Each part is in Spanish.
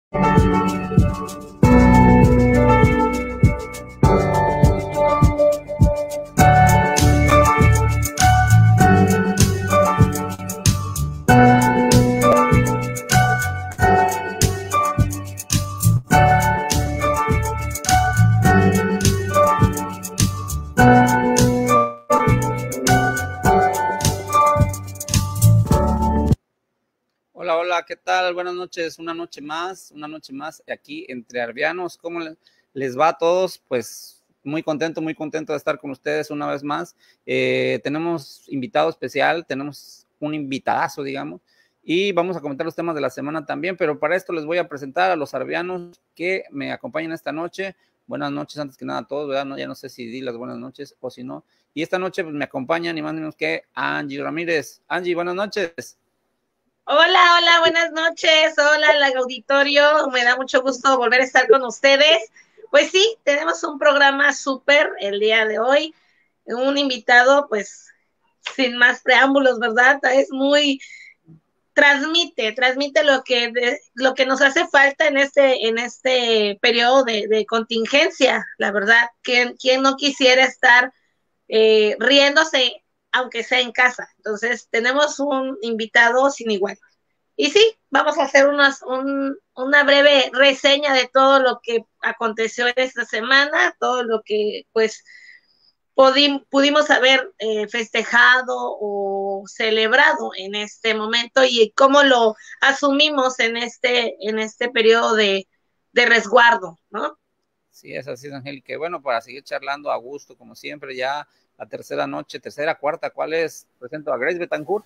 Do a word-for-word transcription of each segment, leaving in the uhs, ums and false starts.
Hola, hola, ¿qué tal? Buenas noches, una noche más, una noche más aquí entre Arvianos. ¿Cómo les va a todos? Pues muy contento, muy contento de estar con ustedes una vez más. Eh, tenemos invitado especial, tenemos un invitadazo, digamos, y vamos a comentar los temas de la semana también, pero para esto les voy a presentar a los arvianos que me acompañan esta noche. Buenas noches, antes que nada a todos, ¿verdad? No, ya no sé si di las buenas noches o si no. Y esta noche pues, me acompañan ni más ni menos que Angie Ramírez. Angie, buenas noches. Hola, hola, buenas noches. Hola, al auditorio. Me da mucho gusto volver a estar con ustedes. Pues sí, tenemos un programa súper el día de hoy. Un invitado, pues, sin más preámbulos, ¿verdad? Es muy, transmite, transmite lo que, de, lo que nos hace falta en este, en este periodo de, de contingencia, la verdad. ¿Quién, quién no quisiera estar eh, riéndose, aunque sea en casa? Entonces, tenemos un invitado sin igual. Y sí, vamos a hacer unas, un, una breve reseña de todo lo que aconteció esta semana, todo lo que pues pudi, pudimos haber eh, festejado o celebrado en este momento y cómo lo asumimos en este, en este periodo de, de resguardo, ¿no? Sí, es así, Angélica. Bueno, para seguir charlando a gusto, como siempre, ya la tercera noche, tercera, cuarta, ¿cuál es? Presento a Grace Betancourt.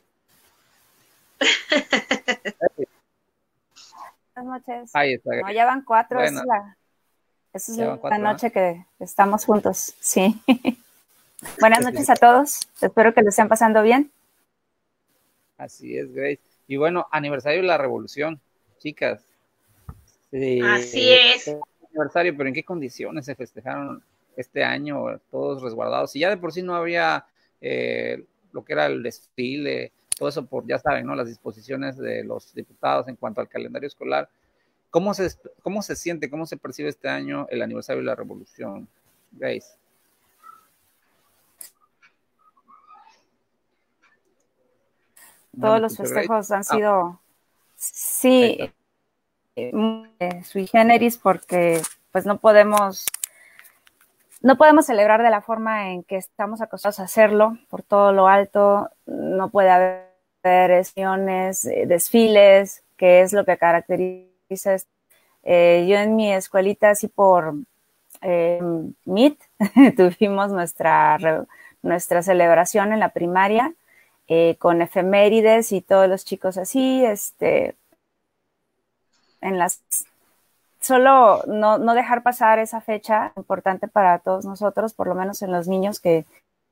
Buenas noches. Ahí está. No, ya van cuatro, bueno, esa es la, esa es la cuatro, noche ¿eh? que estamos juntos, sí. Buenas noches a todos, espero que lo estén pasando bien. Así es, Grace. Y bueno, aniversario de la revolución, chicas. Sí, Así es. Aniversario, pero ¿en qué condiciones se festejaron este año? Todos resguardados. Y ya de por sí no había eh, lo que era el desfile, todo eso por, ya saben, ¿no? Las disposiciones de los diputados en cuanto al calendario escolar. ¿Cómo se, cómo se siente, cómo se percibe este año el aniversario de la revolución, Grace? Todos los festejos Grace? han sido, ah. sí, eh, sui generis, porque pues no podemos, no podemos celebrar de la forma en que estamos acostumbrados a hacerlo, por todo lo alto, no puede haber reuniones, desfiles, que es lo que caracteriza. Eh, yo en mi escuelita, así por eh, Meet, tuvimos nuestra, nuestra celebración en la primaria, eh, con efemérides y todos los chicos así, este, en las, solo no, no dejar pasar esa fecha importante para todos nosotros, por lo menos en los niños que,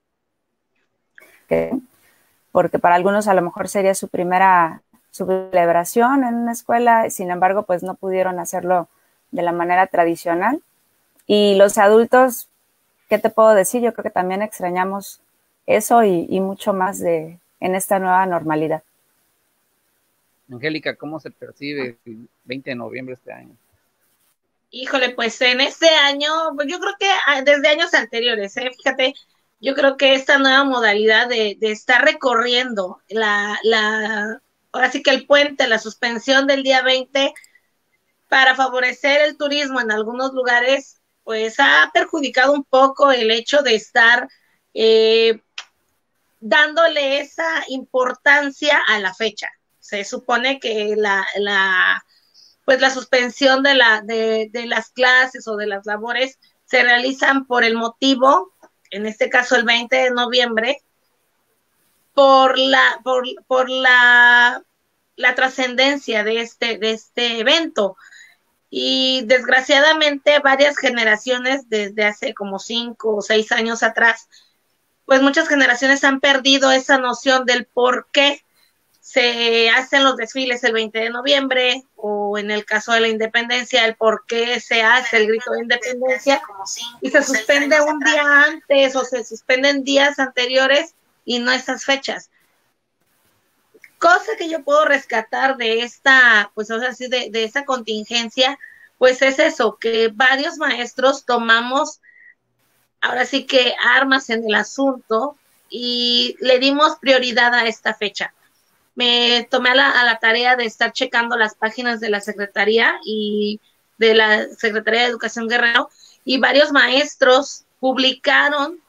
que porque para algunos a lo mejor sería su primera su celebración en una escuela, sin embargo, pues no pudieron hacerlo de la manera tradicional. Y los adultos, ¿qué te puedo decir? Yo creo que también extrañamos eso y, y mucho más de en esta nueva normalidad. Angélica, ¿cómo se percibe el veinte de noviembre este año? Híjole, pues en este año, pues yo creo que desde años anteriores, ¿eh? Fíjate, yo creo que esta nueva modalidad de, de estar recorriendo la, la, ahora sí que el puente, la suspensión del día veinte, para favorecer el turismo en algunos lugares, pues ha perjudicado un poco el hecho de estar eh, dándole esa importancia a la fecha. Se supone que la, la pues la suspensión de, la, de, de las clases o de las labores se realizan por el motivo, en este caso el veinte de noviembre, por la, por, por la, la trascendencia de este, de este evento. Y desgraciadamente varias generaciones desde hace como cinco o seis años atrás, pues muchas generaciones han perdido esa noción del por qué se hacen los desfiles el veinte de noviembre, o en el caso de la independencia, el por qué se hace el grito de independencia y se suspende un día antes o se suspenden días anteriores y no esas fechas. cosa que yo puedo rescatar de esta, pues o sea, sí, de, de esta contingencia, pues es eso, que varios maestros tomamos ahora sí que armas en el asunto y le dimos prioridad a esta fecha. Me tomé a la, a la tarea de estar checando las páginas de la Secretaría y de la Secretaría de Educación Guerrero, y varios maestros publicaron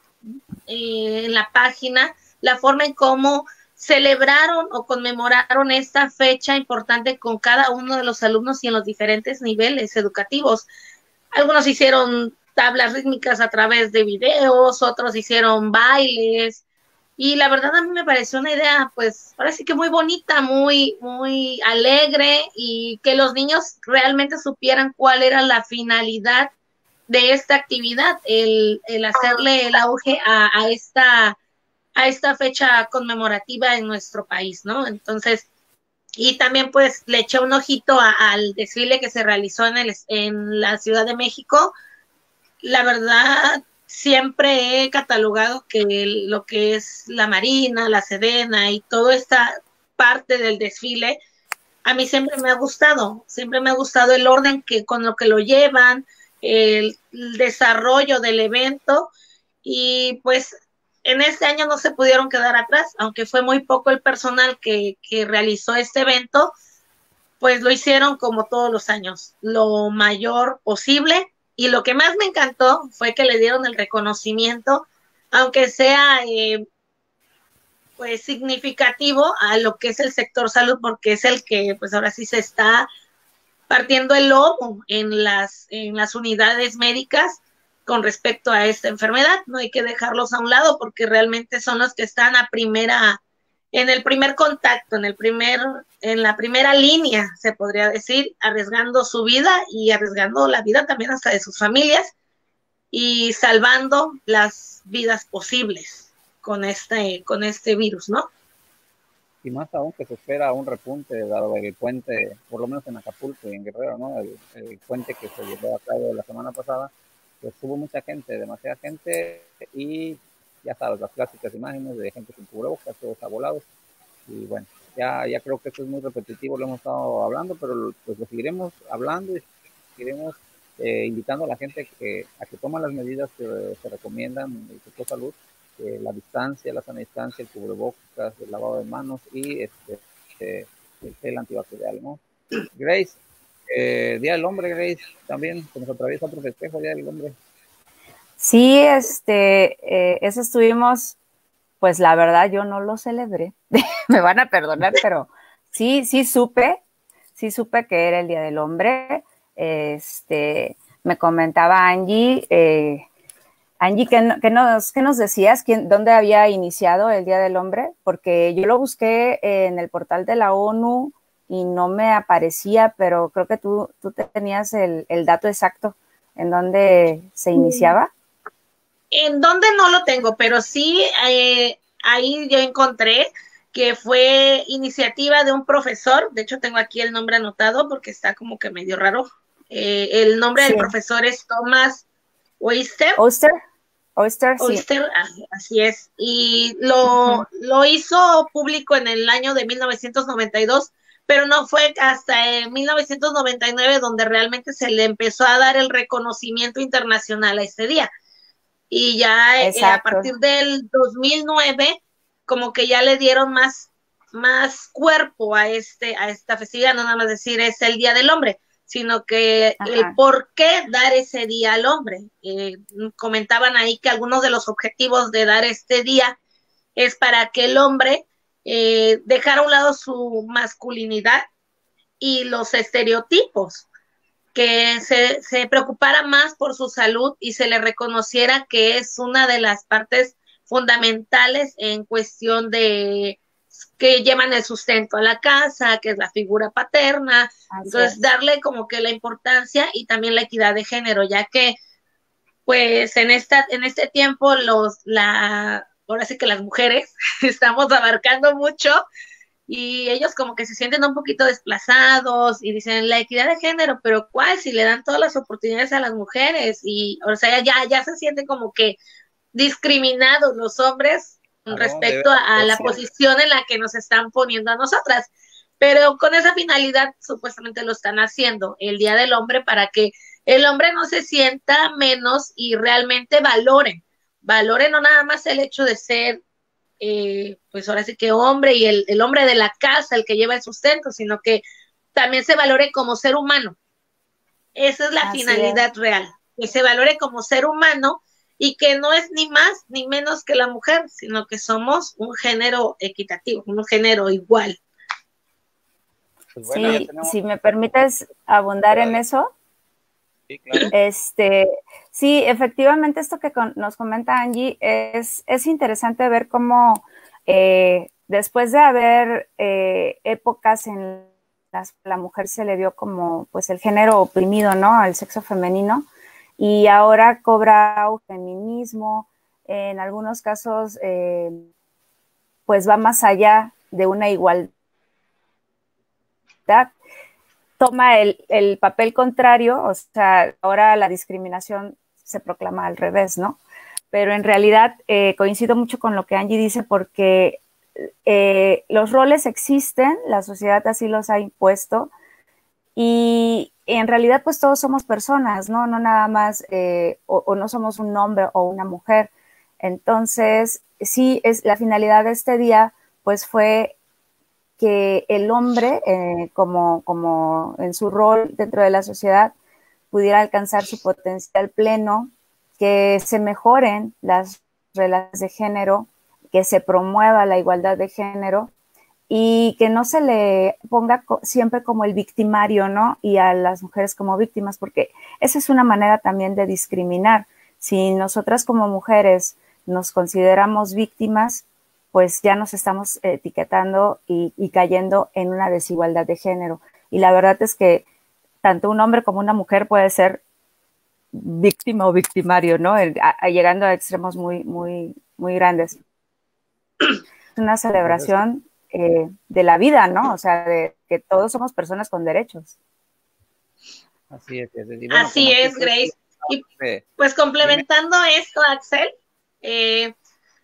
eh, en la página la forma en cómo celebraron o conmemoraron esta fecha importante con cada uno de los alumnos y en los diferentes niveles educativos. Algunos hicieron tablas rítmicas a través de videos, otros hicieron bailes, y la verdad a mí me pareció una idea, pues, ahora sí que muy bonita, muy, muy alegre, y que los niños realmente supieran cuál era la finalidad de esta actividad, el, el hacerle el auge a, a esta a esta fecha conmemorativa en nuestro país, ¿no? Entonces, y también pues le eché un ojito a, al desfile que se realizó en, el, en la Ciudad de México. La verdad, siempre he catalogado que el, lo que es la Marina, la Sedena y toda esta parte del desfile, a mí siempre me ha gustado, siempre me ha gustado el orden que con lo que lo llevan, el, el desarrollo del evento, y pues en este año no se pudieron quedar atrás, aunque fue muy poco el personal que, que realizó este evento, pues lo hicieron como todos los años, lo mayor posible, y lo que más me encantó fue que le dieron el reconocimiento, aunque sea eh, pues significativo a lo que es el sector salud, porque es el que pues ahora sí se está partiendo el lomo en las, en las unidades médicas con respecto a esta enfermedad. No hay que dejarlos a un lado porque realmente son los que están a primera, en el primer contacto, en el primer, en la primera línea, se podría decir, arriesgando su vida y arriesgando la vida también hasta de sus familias y salvando las vidas posibles con este, con este virus, ¿no? Y más aún que se espera un repunte dado el puente, por lo menos en Acapulco y en Guerrero, ¿no? El, el puente que se llevó a cabo la semana pasada, pues hubo mucha gente, demasiada gente, y ya sabes, las clásicas imágenes de gente sin cubrebocas, todos abolados, y bueno, ya, ya creo que esto es muy repetitivo, lo hemos estado hablando, pero pues lo seguiremos hablando y seguiremos eh, invitando a la gente que, a que tome las medidas que se recomiendan del sector salud, eh, la distancia, la sana distancia, el cubrebocas, el lavado de manos y este, este el gel antibacterial, ¿no? Grace, Eh, Día del Hombre, Grace, también se nos atraviesa otro festejo, Día del Hombre. Sí, este, eh, ese estuvimos, pues la verdad yo no lo celebré, me van a perdonar, pero sí, sí supe, sí supe que era el Día del Hombre. Este, me comentaba Angie, eh, Angie, ¿qué, qué, nos, ¿qué nos decías? ¿Quién, ¿Dónde había iniciado el Día del Hombre? Porque yo lo busqué en el portal de la ONU y no me aparecía, pero creo que tú, tú tenías el, el dato exacto en dónde se iniciaba. En dónde no lo tengo, pero sí, eh, ahí yo encontré que fue iniciativa de un profesor, de hecho tengo aquí el nombre anotado porque está como que medio raro. Eh, el nombre sí. del profesor es Thomas Oyster. Oyster, Oyster, Oyster, sí. Así es. Y lo, uh-huh. lo hizo público en el año de mil novecientos noventa y dos, pero no fue hasta en mil novecientos noventa y nueve donde realmente se le empezó a dar el reconocimiento internacional a este día. Y ya eh, a partir del dos mil nueve, como que ya le dieron más, más cuerpo a, este, a esta festividad, no nada más decir es el Día del Hombre, sino que Ajá. el por qué dar ese día al hombre. Eh, comentaban ahí que algunos de los objetivos de dar este día es para que el hombre eh, dejara a un lado su masculinidad y los estereotipos, que se, se preocupara más por su salud y se le reconociera que es una de las partes fundamentales en cuestión de que llevan el sustento a la casa, que es la figura paterna. Así Entonces, es. darle como que la importancia y también la equidad de género, ya que pues en esta, en este tiempo los, la, ahora sí que las mujeres estamos abarcando mucho y ellos como que se sienten un poquito desplazados y dicen la equidad de género, pero ¿cuál? Si le dan todas las oportunidades a las mujeres y, o sea, ya, ya se sienten como que discriminados los hombres respecto a, a la posición en la que nos están poniendo a nosotras. Pero con esa finalidad supuestamente lo están haciendo el Día del Hombre para que el hombre no se sienta menos y realmente valore, valore no nada más el hecho de ser, eh, pues ahora sí que hombre y el, el hombre de la casa, el que lleva el sustento, sino que también se valore como ser humano. Esa es la Así finalidad es. real, que se valore como ser humano y que no es ni más ni menos que la mujer, sino que somos un género equitativo, un género igual. Pues bueno, sí, tenemos... si me permites abundar en eso. Sí, claro. Este, sí, efectivamente esto que con, nos comenta Angie es, es interesante ver cómo eh, después de haber eh, épocas en las que la mujer se le vio como pues el género oprimido, ¿no? Al sexo femenino, y ahora cobra un feminismo, en algunos casos eh, pues va más allá de una igualdad, toma el, el papel contrario, o sea, ahora la discriminación se proclama al revés, ¿no? Pero en realidad eh, coincido mucho con lo que Angie dice porque eh, los roles existen, la sociedad así los ha impuesto y en realidad pues todos somos personas, ¿no? No nada más, eh, o, o no somos un hombre o una mujer. Entonces, sí, es la finalidad de este día pues fue que el hombre, eh, como, como en su rol dentro de la sociedad, pudiera alcanzar su potencial pleno, que se mejoren las relaciones de género, que se promueva la igualdad de género y que no se le ponga co- siempre como el victimario, ¿no? Y a las mujeres como víctimas, porque esa es una manera también de discriminar. Si nosotras como mujeres nos consideramos víctimas, pues ya nos estamos etiquetando y, y cayendo en una desigualdad de género. Y la verdad es que tanto un hombre como una mujer puede ser víctima o victimario, ¿no? El, a, a, llegando a extremos muy, muy, muy grandes. Es una celebración eh, de la vida, ¿no? O sea, de que todos somos personas con derechos. Así es. es bueno, Así es, Grace. Y pues complementando dime. esto, Axel, eh,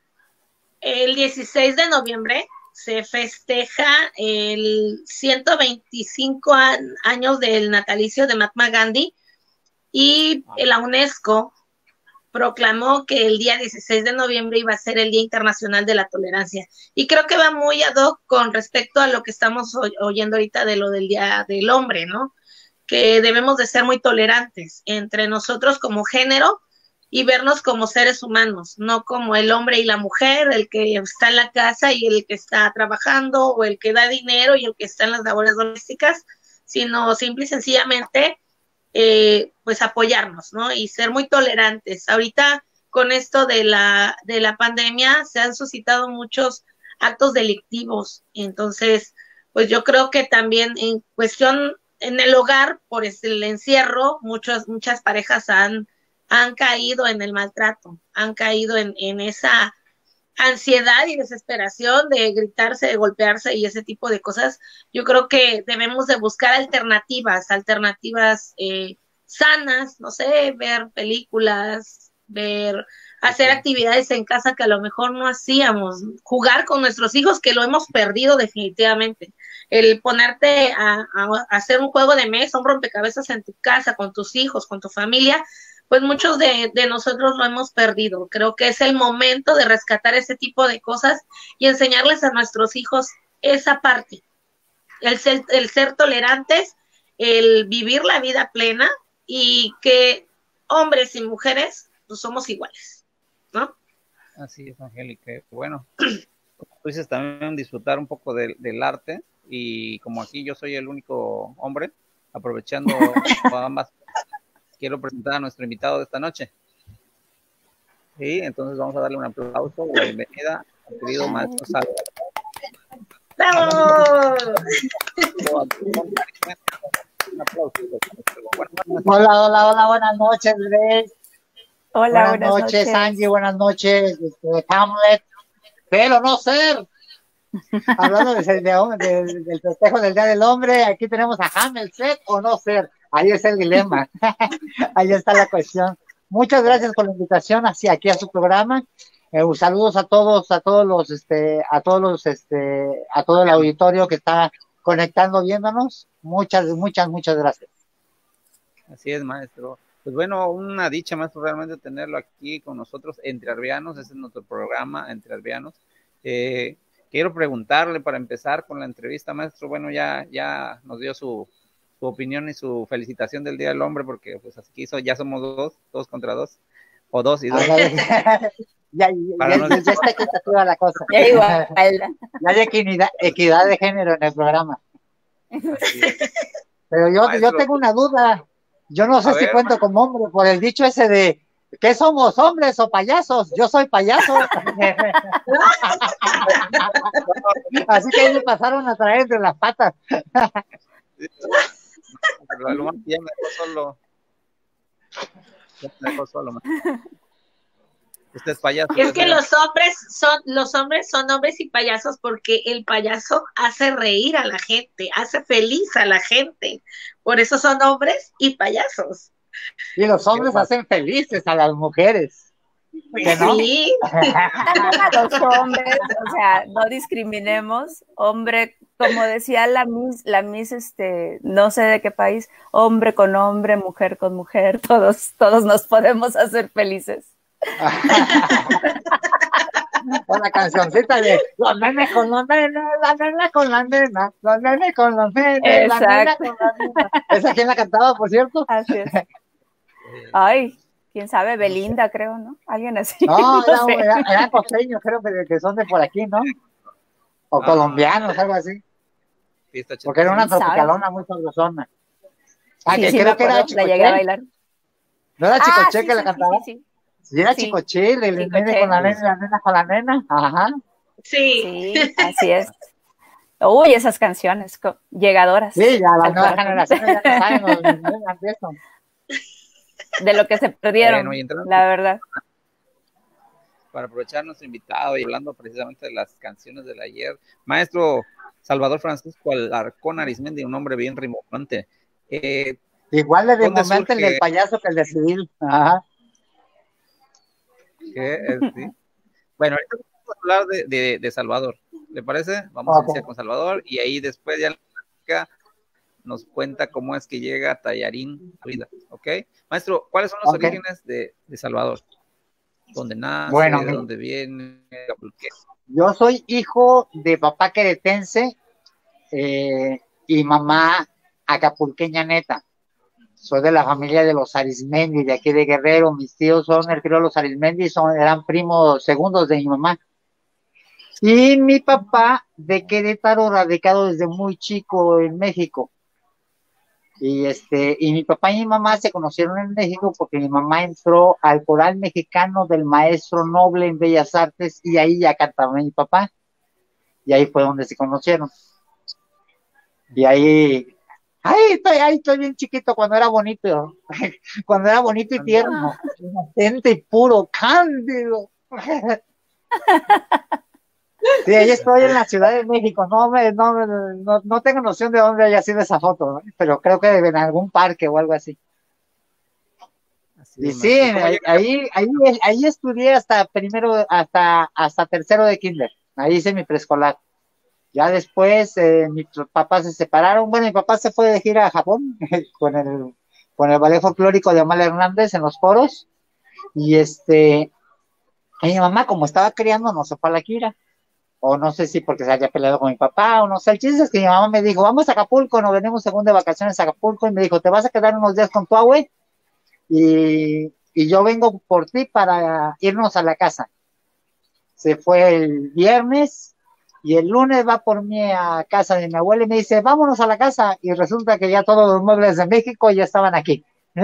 el dieciséis de noviembre se festeja el ciento veinticinco años del natalicio de Mahatma Gandhi y la UNESCO proclamó que el día dieciséis de noviembre iba a ser el Día Internacional de la Tolerancia. Y creo que va muy ad hoc con respecto a lo que estamos oyendo ahorita de lo del Día del Hombre, ¿no? Que debemos de ser muy tolerantes entre nosotros como género y vernos como seres humanos, no como el hombre y la mujer, el que está en la casa y el que está trabajando, o el que da dinero y el que está en las labores domésticas, sino simple y sencillamente, eh, pues apoyarnos, ¿no? Y ser muy tolerantes. Ahorita, con esto de la, de la pandemia, se han suscitado muchos actos delictivos, entonces, pues yo creo que también en cuestión, en el hogar, por el encierro, muchos, muchas parejas han han caído en el maltrato, han caído en, en esa ansiedad y desesperación de gritarse, de golpearse y ese tipo de cosas. Yo creo que debemos de buscar alternativas, alternativas eh, sanas, no sé, ver películas, ver, hacer actividades en casa que a lo mejor no hacíamos, jugar con nuestros hijos que lo hemos perdido definitivamente. El ponerte a, a, a hacer un juego de mesa, un rompecabezas en tu casa, con tus hijos, con tu familia, pues muchos de, de nosotros lo hemos perdido. Creo que es el momento de rescatar ese tipo de cosas y enseñarles a nuestros hijos esa parte, el ser, el ser tolerantes, el vivir la vida plena y que hombres y mujeres pues somos iguales, ¿no? Así es, Angélica. Bueno, como tú dices, también disfrutar un poco del, del arte y como aquí yo soy el único hombre, aprovechando ambas, quiero presentar a nuestro invitado de esta noche. Sí, entonces vamos a darle un aplauso, la bienvenida al querido maestro Salva. ¡Bravo! Hola, hola, hola, buenas noches, Grace. Hola, buenas, buenas noches, noches, Angie, buenas noches, este, Hamlet. Pero no ser. Hablando de, de, de, del festejo del Día del Hombre, aquí tenemos a Hamlet, ser o no ser. Ahí es el dilema. Ahí está la cuestión. Muchas gracias por la invitación hacia aquí a su programa. Eh, saludos a todos, a todos los, este, a todos los, este, a todo el auditorio que está conectando, viéndonos. Muchas, muchas, muchas gracias. Así es, maestro. Pues bueno, una dicha, maestro, realmente tenerlo aquí con nosotros, Entre Arbianos. Ese es nuestro programa, Entre Arbianos. Eh, quiero preguntarle para empezar con la entrevista, maestro. Bueno, ya, ya nos dio su, su opinión y su felicitación del Día del Hombre, porque pues aquí so, ya somos dos, dos contra dos, o dos y dos. ya, ya, ya, no... ya está equitativa la cosa. Ya igual. Ya hay equidad, equidad de género en el programa. Pero yo, yo tengo una duda. Yo no sé a si ver, cuento como hombre por el dicho ese de ¿qué somos, hombres o payasos? Yo soy payaso. Así que ahí me pasaron a traer entre las patas. Lo más bien me dejó solo. Me dejó solo. Man. Usted es payaso. Es que los hombres son, los hombres son hombres y payasos porque el payaso hace reír a la gente, hace feliz a la gente. Por eso son hombres y payasos. Y los hombres hacen felices a las mujeres. Pues ¿no? Sí. Los hombres, o sea, no discriminemos. Hombre, como decía la Miss, la Miss, este, no sé de qué país, hombre con hombre, mujer con mujer, todos, todos nos podemos hacer felices. O la cancioncita de los nenes con los nenes, la nena con la nena, los nenes con los nenes, exacto. La nena con la nena. ¿Esa quién la cantaba, por cierto? Así es. Ay, quién sabe, Belinda, creo, ¿no? Alguien así. No, no sé. Eran era costeños, creo que, que son de por aquí, ¿no? O ah, colombianos, algo así. Porque era una tropicalona muy sabrosona. Ah, sí, que sí, creo que era la llegué a bailar. ¿No era Chicoche ah, sí, que sí, la cantaba? Sí, sí, sí. era sí. Chicoche, el nene con la nena, la nena con la nena. Ajá. Sí. Sí, así es. Uy, esas canciones llegadoras. Sí, ya las nuevas generaciones ya no saben los de eso. De lo que se perdieron, bueno, entrando, la verdad. Para aprovechar nuestro invitado y hablando precisamente de las canciones del ayer, maestro Salvador Francisco Alarcón Arizmendi, un hombre bien rimbombante. Eh, Igual de rimbombante el del payaso que el de civil. Ajá. ¿Qué es, sí? Bueno, ahorita vamos a hablar de, de, de Salvador. ¿Le parece? Vamos okay. a iniciar con Salvador y ahí después ya nos cuenta cómo es que llega Tallarín a vida, ¿ok? Maestro, ¿cuáles son los okay. orígenes de, de Salvador? ¿Dónde nace? Bueno, ¿De dónde viene? ¿Por qué? Yo soy hijo de papá queretense eh, y mamá acapulqueña neta. Soy de la familia de los Arizmendi, de aquí de Guerrero. Mis tíos son el trío los Arizmendi, son, eran primos segundos de mi mamá. Y mi papá de Querétaro, radicado desde muy chico en México. Y este, y mi papá y mi mamá se conocieron en México porque mi mamá entró al coral mexicano del maestro Noble en Bellas Artes y ahí ya cantaba mi papá. Y ahí fue donde se conocieron. Y ahí, ay, estoy, ay, estoy bien chiquito cuando era bonito, cuando era bonito y tierno, inocente y puro, cándido. Sí, ahí estoy en la Ciudad de México, no, me, no, no, no tengo noción de dónde haya sido esa foto, ¿no? Pero creo que en algún parque o algo así. así y sí, ahí, ahí, ahí, ahí estudié hasta primero, hasta, hasta tercero de kinder, ahí hice mi preescolar. Ya después eh, mis papás se separaron, bueno, mi papá se fue de gira a Japón con el, con el ballet folclórico de Amal Hernández en los coros, y este, y mi mamá como estaba criando no se fue a la gira. O no sé si porque se haya peleado con mi papá, o no sé, el chiste es que mi mamá me dijo, vamos a Acapulco, nos venimos según de vacaciones a Acapulco, y me dijo, te vas a quedar unos días con tu abue, y, y yo vengo por ti para irnos a la casa. Se fue el viernes, y el lunes va por mí a casa de mi abuela, y me dice, vámonos a la casa, y resulta que ya todos los muebles de México ya estaban aquí.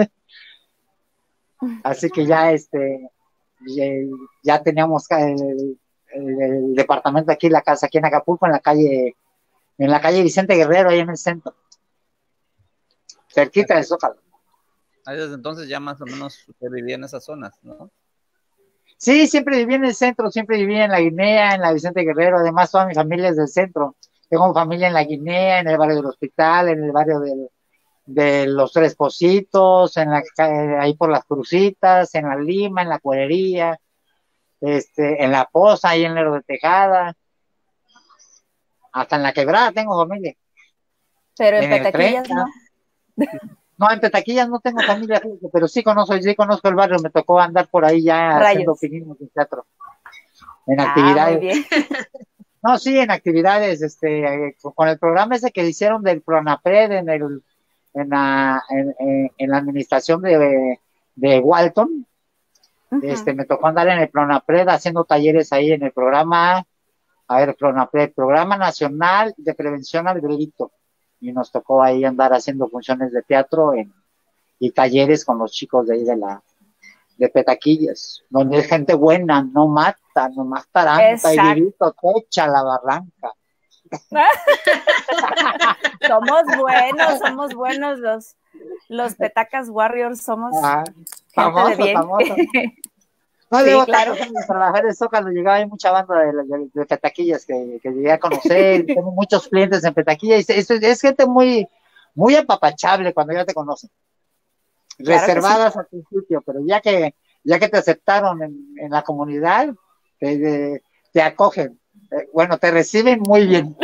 Así que ya, este, ya, ya teníamos el, El, el departamento aquí, la casa aquí en Acapulco, en la calle, en la calle Vicente Guerrero, ahí en el centro, cerquita del Zócalo. Ahí desde entonces ya más o menos usted vivía en esas zonas, ¿no? Sí, siempre viví en el centro, siempre viví en la Guinea, en la Vicente Guerrero, además toda mi familia es del centro. Tengo familia en la Guinea, en el barrio del Hospital, en el barrio del, de los Tres Pocitos, en la, ahí por las Crucitas, en la Lima, en la Cuerería. este, en La Poza, ahí en Lerdo de Tejada, hasta en La Quebrada tengo familia. Pero en, en el Petaquillas tren, no. No, en Petaquillas no tengo familia, pero sí conozco, sí conozco el barrio, me tocó andar por ahí ya Rayos. haciendo opiniones de teatro, en Ah, actividades. muy bien. No, sí, en actividades, este, eh, con el programa ese que hicieron del Pronapred en el, en la, en, en, en la administración de, de Walton, uh-huh. este, me tocó andar en el Pronapred haciendo talleres ahí en el programa, a ver, Pronapred, Programa Nacional de Prevención al Delito, y nos tocó ahí andar haciendo funciones de teatro en, y talleres con los chicos de ahí de la, de Petaquillas, donde es gente buena, no mata, no más taranta, y vivito te echa la barranca. Somos buenos, somos buenos los, los Petacas Warriors, somos ah, gente famoso, de bien. Famoso. No, sí, digo, claro. trabajar en Zócalo, llegaba ahí mucha banda de, de, de Petaquillas que, que llegué a conocer, tengo muchos clientes en Petaquillas, es, es, es gente muy, muy apapachable cuando ya te conocen. Claro, reservadas sí. Al principio, pero ya que ya que te aceptaron en, en la comunidad, te, te, te acogen, eh, bueno, te reciben muy bien.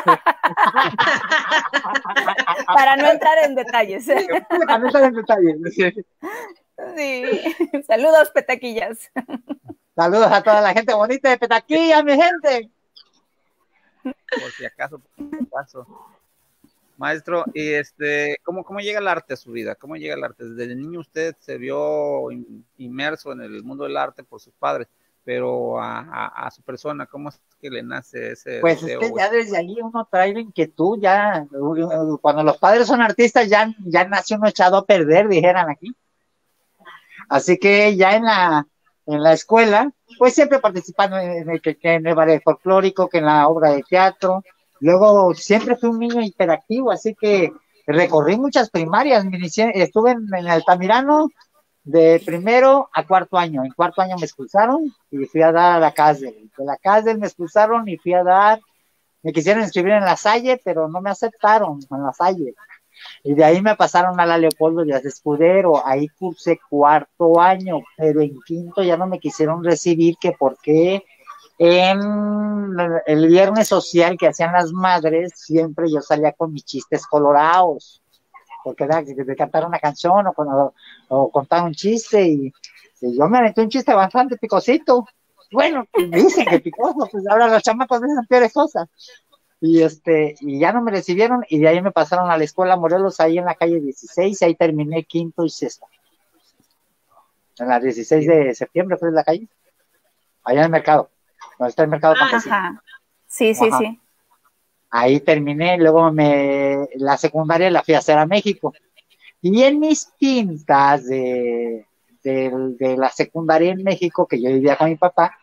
Para no entrar en detalles. Para no entrar en detalles. Sí, saludos Petaquillas. Saludos a toda la gente bonita de Petaquillas, mi gente. Por si acaso, por si acaso. Maestro, y este, ¿cómo, ¿cómo llega el arte a su vida? ¿Cómo llega el arte? Desde niño usted se vio inmerso en el mundo del arte por sus padres, pero a, a, a su persona, ¿cómo es que le nace ese Pues deseo? Es que ya desde ahí uno trae la inquietud, ya, cuando los padres son artistas, ya, ya nace uno echado a perder, dijeran aquí. Así que ya en la, en la escuela, pues siempre participando en el, en el ballet folclórico, que en la obra de teatro. Luego siempre fui un niño hiperactivo, así que recorrí muchas primarias. Me inicié, estuve en, en Altamirano de primero a cuarto año. En cuarto año me expulsaron y fui a dar a la Casdel. De la Casdel me expulsaron y fui a dar, me quisieron inscribir en la Salle, pero no me aceptaron en la Salle. Y de ahí me pasaron a la Leopoldo Díaz Escudero. Ahí cursé cuarto año, pero en quinto ya no me quisieron recibir, que porque en el viernes social que hacían las madres, siempre yo salía con mis chistes colorados, porque era de cantar una canción o, o, o contar un chiste, y, y yo me aventé un chiste bastante picosito. Bueno, dicen que picoso, pues ahora los chamacos dicen peores cosas. Y este, y ya no me recibieron, y de ahí me pasaron a la escuela Morelos, ahí en la calle dieciséis, y ahí terminé quinto y sexto. En la dieciséis de septiembre fue en la calle, allá en el mercado. No está el mercado campesino. Ajá. Sí, sí, Ajá. sí. Ahí terminé, luego me la secundaria la fui a hacer a México. Y en mis pintas de, de, de la secundaria en México, que yo vivía con mi papá,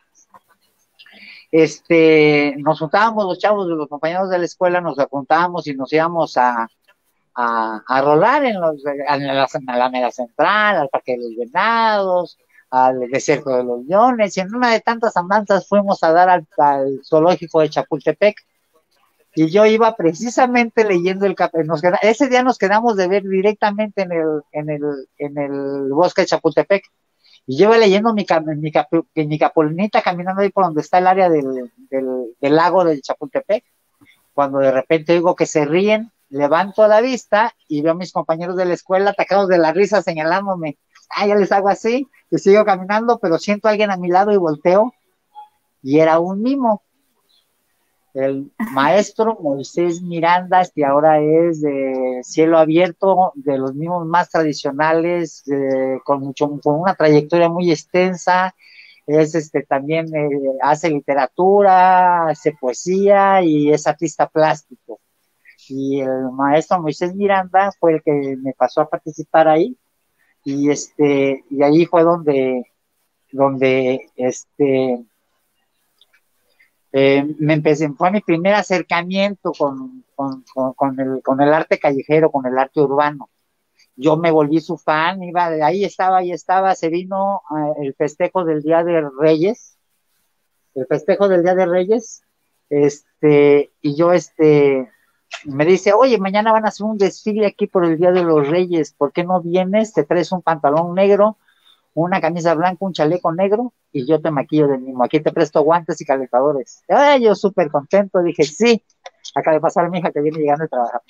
este, nos juntábamos los chavos de los compañeros de la escuela, nos juntábamos y nos íbamos a, a, a rolar en, los, en la Alameda Central, al Parque de los Venados, al desierto de los Leones, y en una de tantas andanzas fuimos a dar al, al zoológico de Chapultepec, y yo iba precisamente leyendo el cap- nos queda, ese día nos quedamos de ver directamente en el, en el, en el bosque de Chapultepec, y yo iba leyendo mi, mi, mi, mi capulinita, caminando ahí por donde está el área del, del, del lago del Chapultepec, cuando de repente oigo que se ríen, levanto la vista y veo a mis compañeros de la escuela atacados de la risa señalándome. Ah, ya les hago así, y sigo caminando, pero siento a alguien a mi lado y volteo, y era un mimo, el maestro Moisés Miranda, que ahora es de Cielo Abierto, de los mimos más tradicionales, eh, con mucho, con una trayectoria muy extensa. Es este también eh, hace literatura, hace poesía y es artista plástico. Y el maestro Moisés Miranda fue el que me pasó a participar ahí. Y este, y ahí fue donde, donde este, eh, me empecé, fue mi primer acercamiento con, con, con, con, el, con el arte callejero, con el arte urbano. Yo me volví su fan, iba, ahí estaba, ahí estaba, se vino uh, el festejo del Día de Reyes, el festejo del Día de Reyes, este, y yo, este, me dice, oye, mañana van a hacer un desfile aquí por el Día de los Reyes, ¿por qué no vienes? Te traes un pantalón negro, una camisa blanca, un chaleco negro, y yo te maquillo del mismo. Aquí te presto guantes y calentadores. Ay, yo súper contento, dije, sí, acaba de pasar mi hija que viene llegando a trabajar.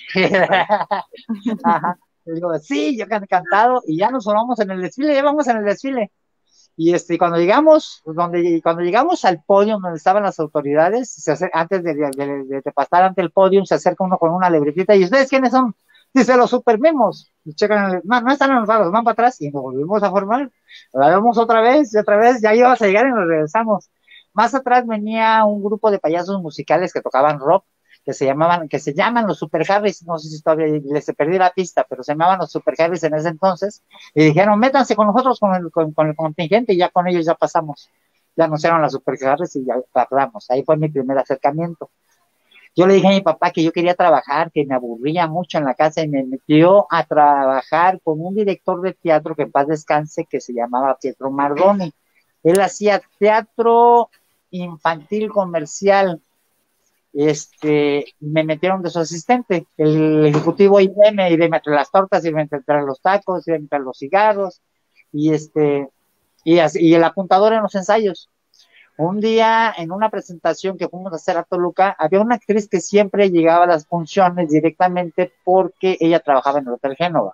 Ajá. Le digo, sí, yo encantado, y ya nos formamos en el desfile, ya vamos en el desfile. Y este, cuando llegamos, donde, cuando llegamos al podio donde estaban las autoridades, se acerca, antes de, de, de, de pasar ante el podio, se acerca uno con una libretita, y ¿ustedes quiénes son? Dice, los supermimos. Y checan, no, no están anotados, van para atrás, y nos volvimos a formar. La vemos otra vez, y otra vez, ya íbamos a llegar y nos regresamos. Más atrás venía un grupo de payasos musicales que tocaban rock, que se llamaban, que se llaman los Super Harrys, no sé si todavía les perdí la pista, pero se llamaban los Super Harrys en ese entonces, y dijeron, métanse con nosotros, con el, con, con el contingente, y ya con ellos ya pasamos. Ya anunciaron las Super Harrys y ya tardamos. Ahí fue mi primer acercamiento. Yo le dije a mi papá que yo quería trabajar, que me aburría mucho en la casa, y me metió a trabajar con un director de teatro que en paz descanse, que se llamaba Pietro Mardoni. Él hacía teatro infantil comercial. Este, me metieron de su asistente, el ejecutivo I B M, y de entre las tortas, y de entre los tacos, y de entre los cigarros, y este, y, así, y el apuntador en los ensayos. Un día, en una presentación que fuimos a hacer a Toluca, había una actriz que siempre llegaba a las funciones directamente porque ella trabajaba en el Hotel Génova.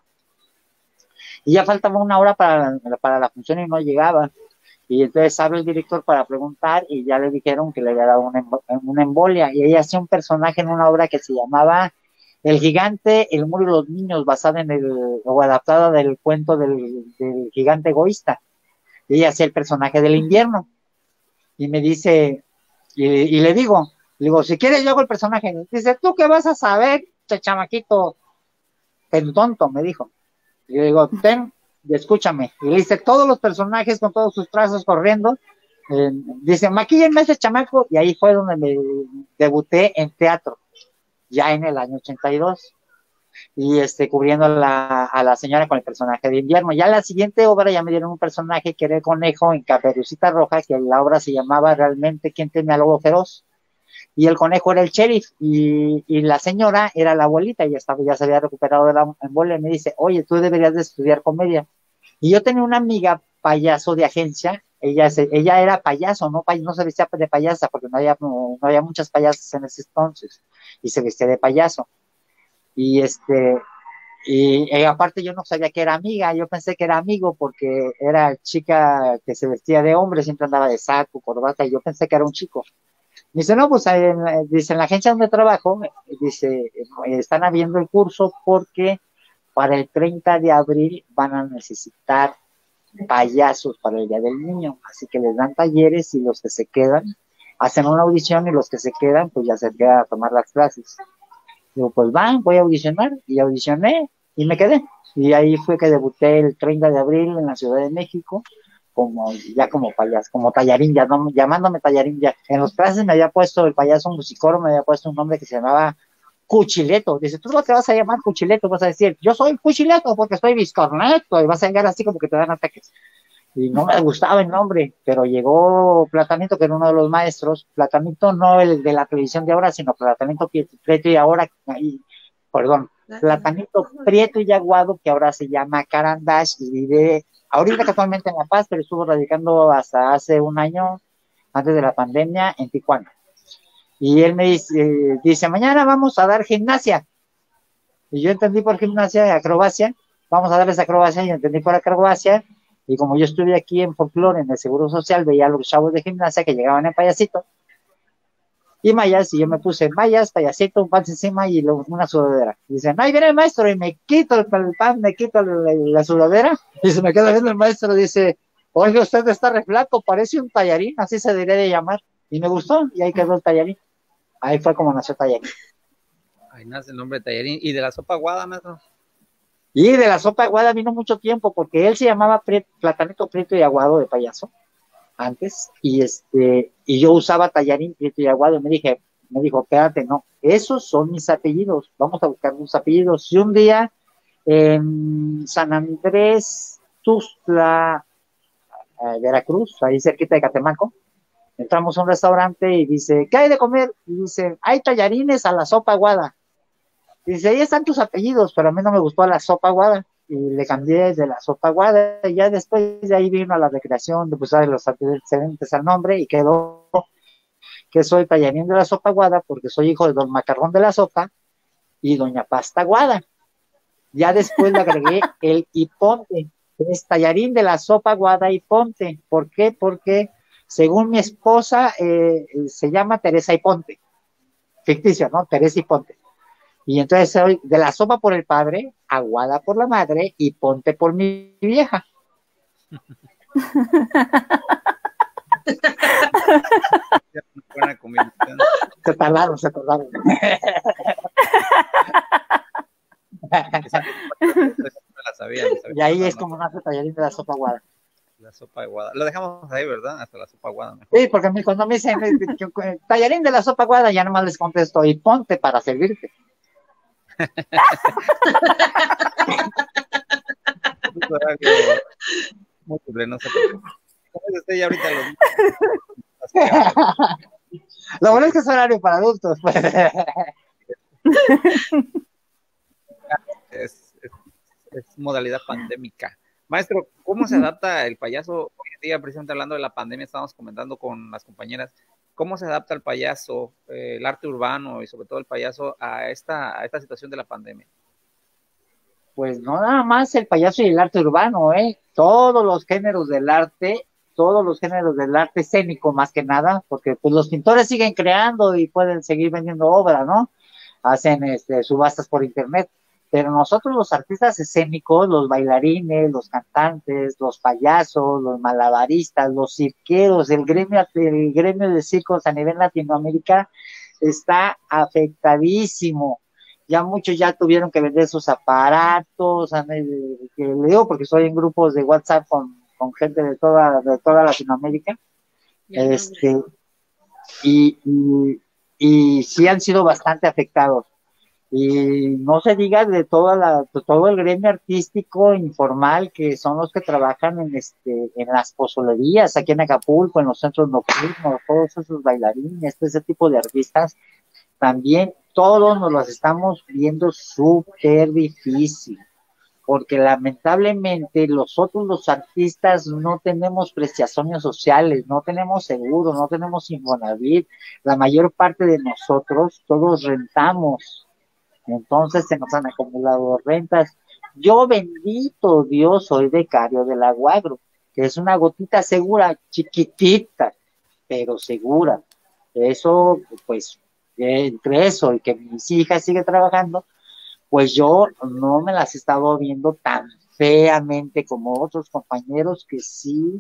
Y ya faltaba una hora para, para la función y no llegaba. Y entonces habla el director para preguntar, y ya le dijeron que le había dado una, una embolia. Y ella hacía un personaje en una obra que se llamaba El Gigante, el Muro y los Niños, basada en el, o adaptada del cuento del, del gigante egoísta. Y ella hacía el personaje del invierno. Y me dice, y, y le digo, le digo, si quieres yo hago el personaje. Dice, ¿tú qué vas a saber, chamaquito? El tonto, me dijo. Y le digo, ten, escúchame. Y le dice, todos los personajes con todos sus trazos corriendo. Eh, dice, maquíllenme a ese chamaco. Y ahí fue donde me debuté en teatro, ya en el año ochenta y dos. Y este, cubriendo a la, a la señora con el personaje de invierno. Ya la siguiente obra ya me dieron un personaje que era el conejo en Caperucita Roja, que la obra se llamaba realmente ¿Quién teme al lobo feroz? Y el conejo era el sheriff, y, y la señora era la abuelita, y ya, estaba, ya se había recuperado de la embolia, y me dice, oye, tú deberías de estudiar comedia. Y yo tenía una amiga payaso de agencia, ella, se, ella era payaso, no, no se vestía de payasa, porque no había, no, no había muchas payasas en ese entonces, y se vestía de payaso. Y este, y, y aparte yo no sabía que era amiga, yo pensé que era amigo porque era chica que se vestía de hombre, siempre andaba de saco, corbata, y yo pensé que era un chico. Me dice, no, pues en, dice, en la agencia donde trabajo, dice, están abriendo el curso porque para el treinta de abril van a necesitar payasos para el Día del Niño, así que les dan talleres, y los que se quedan hacen una audición, y los que se quedan pues ya se quedan a tomar las clases. Digo, pues van, voy a audicionar, y audicioné, y me quedé. Y ahí fue que debuté el treinta de abril en la Ciudad de México, como, ya como payaso, como tallarín, ya no, llamándome tallarín ya. En los clases me había puesto el payaso musicoro, me había puesto un nombre que se llamaba Cuchileto. Dice, tú no te vas a llamar Cuchileto, vas a decir, yo soy Cuchileto porque soy Viscorneto, y vas a llegar así como que te dan ataques. Y no me gustaba el nombre, pero llegó Platanito, que era uno de los maestros, Platanito no el de la televisión de ahora, sino Platanito Prieto y ahora, y, perdón, Platanito Prieto y Aguado, que ahora se llama Carandash, y vive ahorita casualmente en La Paz, pero estuvo radicando hasta hace un año, antes de la pandemia, en Tijuana. Y él me dice, eh, dice, mañana vamos a dar gimnasia. Y yo entendí por gimnasia, acrobacia, vamos a darles acrobacia, y entendí por acrobacia. Y como yo estuve aquí en folclore, en el Seguro Social, veía a los chavos de gimnasia que llegaban en payasito y mallas, y yo me puse mallas, payasito, un pan encima y lo, una sudadera. Y dicen, ay, viene el maestro, y me quito el, el pan, me quito la, la sudadera, y se me queda viendo el maestro, dice, oye, usted está re flaco, parece un tallarín, así se debería de llamar. Y me gustó, y ahí quedó el tallarín. Ahí fue como nació tallarín. Ahí nace el nombre de tallarín. ¿Y de la sopa aguada, maestro? Y de la sopa aguada vino mucho tiempo, porque él se llamaba Prieto, Platanito Prieto y Aguado de payaso, antes, y este, y yo usaba tallarín, Prieto y Aguado, y me dije, me dijo, espérate, no, esos son mis apellidos, vamos a buscar mis apellidos. Y un día, en San Andrés, Tuxtla, eh, Veracruz, ahí cerquita de Catemaco, entramos a un restaurante y dice, ¿qué hay de comer? Y dice, hay tallarines a la sopa aguada. Dice, ahí están tus apellidos, pero a mí no me gustó la sopa aguada. y le cambié de la sopa aguada, y ya después de ahí vino a la recreación de usar los antecedentes al nombre, y quedó que soy Tallarín de la sopa aguada, porque soy hijo de don Macarrón de la sopa y doña Pasta Aguada. Ya después le agregué el hiponte, que es Tallarín de la sopa aguada y ponte. ¿Por qué? Porque según mi esposa eh, se llama Teresa Hiponte, ficticio, ¿no? Teresa Hiponte. Y entonces soy de la sopa por el padre, aguada por la madre y ponte por mi vieja. Buena combinación. Se tardaron, se tardaron. La sabía, la sabía. Y ahí es como nace Tallarín de la sopa aguada. La sopa aguada. Lo dejamos ahí, ¿verdad? Hasta la sopa aguada. Mejor. Sí, porque cuando me dicen Tallarín de la sopa aguada, ya nomás les contesto, y ponte para servirte. Múltiple, no sé por qué. Estoy ahorita los... Lo bueno es que es horario para adultos. Pues. Es, es, es modalidad pandémica. Maestro, ¿cómo se adapta el payaso? Hoy en día, precisamente hablando de la pandemia, estábamos comentando con las compañeras, ¿cómo se adapta el payaso, eh, el arte urbano y sobre todo el payaso a esta, a esta situación de la pandemia? Pues no nada más el payaso y el arte urbano, ¿eh? Todos los géneros del arte, todos los géneros del arte escénico más que nada, porque pues los pintores siguen creando y pueden seguir vendiendo obra, ¿no? Hacen este, subastas por internet, pero nosotros los artistas escénicos, los bailarines, los cantantes, los payasos, los malabaristas, los cirqueros, el gremio, el gremio de circos a nivel Latinoamérica está afectadísimo. Ya muchos ya tuvieron que vender sus aparatos, que le digo porque estoy en grupos de WhatsApp con, con gente de toda, de toda Latinoamérica, ya, este, y, y, y sí han sido bastante afectados. Y no se diga de toda la, de todo el gremio artístico informal, que son los que trabajan en este, en las pozolerías aquí en Acapulco, en los centros nocturnos, todos esos bailarines, ese tipo de artistas, también todos nos los estamos viendo súper difícil, porque lamentablemente nosotros los artistas no tenemos prestaciones sociales, no tenemos seguro, no tenemos Infonavit, la mayor parte de nosotros todos rentamos. Entonces se nos han acumulado rentas. Yo, bendito Dios, soy becario del Aguagro, que es una gotita segura, chiquitita, pero segura. Eso, pues, entre eso y que mis hijas siguen trabajando, pues yo no me las he estado viendo tan feamente como otros compañeros que sí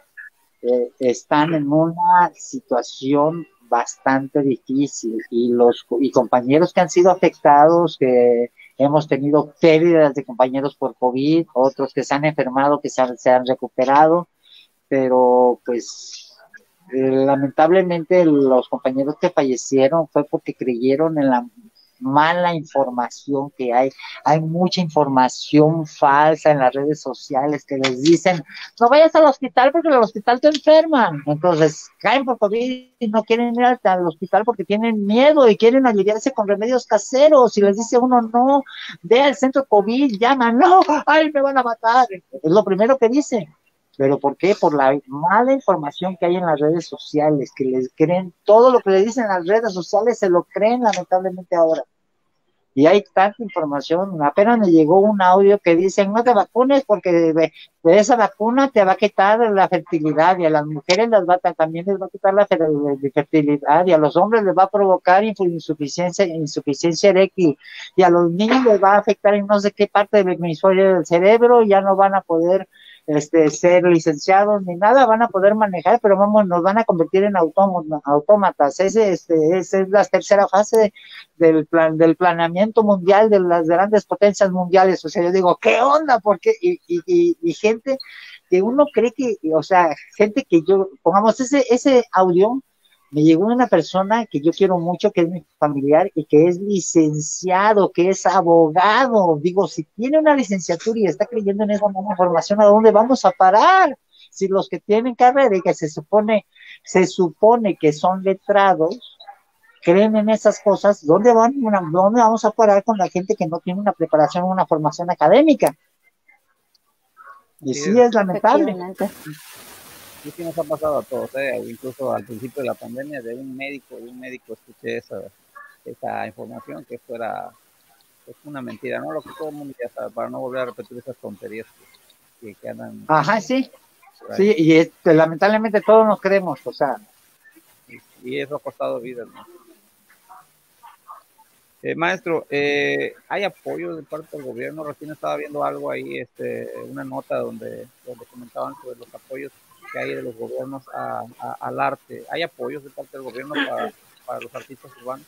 eh, están en una situación bastante difícil, y los y compañeros que han sido afectados, que hemos tenido pérdidas de compañeros por COVID, otros que se han enfermado, que se han, se han recuperado, pero pues eh, lamentablemente los compañeros que fallecieron fue porque creyeron en la mala información que hay. Hay mucha información falsa en las redes sociales que les dicen, no vayas al hospital porque en el hospital te enferman. Entonces caen por COVID y no quieren ir al, al hospital porque tienen miedo y quieren aliviarse con remedios caseros, y les dice uno, no, ve al centro COVID, llama, no, ay, me van a matar. Es lo primero que dicen. ¿Pero por qué? Por la mala información que hay en las redes sociales, que les creen todo lo que les dicen en las redes sociales, se lo creen lamentablemente ahora. Y hay tanta información. Apenas me llegó un audio que dicen, no te vacunes porque de, de esa vacuna te va a quitar la fertilidad, y a las mujeres les va, también les va a quitar la fertilidad, y a los hombres les va a provocar insuficiencia, insuficiencia eréctil, y a los niños les va a afectar en no sé qué parte del hemisferio del cerebro, y ya no van a poder Este, ser licenciados ni nada, van a poder manejar, pero vamos, nos van a convertir en autómatas. Ese, este, esa es la tercera fase del plan, del planeamiento mundial de las grandes potencias mundiales. O sea, yo digo, ¿qué onda? ¿Por qué? Y, y, y, y gente que uno cree que, o sea, gente que yo, pongamos ese, ese audio, me llegó una persona que yo quiero mucho, que es mi familiar, y que es licenciado, que es abogado. Digo, si tiene una licenciatura y está creyendo en esa nueva formación, ¿a dónde vamos a parar? Si los que tienen carrera y que se supone, se supone que son letrados, creen en esas cosas, ¿dónde van, dónde vamos a parar con la gente que no tiene una preparación, una formación académica? Y sí, sí es lamentable. Sí, sí nos ha pasado a todos, ¿eh? Incluso al principio de la pandemia, de un médico, de un médico escuché esa, esa información, que esto era es una mentira, ¿no? Lo que todo el mundo ya sabe, para no volver a repetir esas tonterías que, que, que andan. Ajá, sí. Sí, y este, lamentablemente todos nos creemos, o sea. Y, y eso ha costado vidas, ¿no? Eh, maestro, eh, ¿hay apoyo de parte del gobierno? Recién estaba viendo algo ahí, este, una nota donde, donde comentaban sobre los apoyos que hay de los gobiernos a, a, al arte. ¿Hay apoyos de parte del gobierno para, para los artistas urbanos?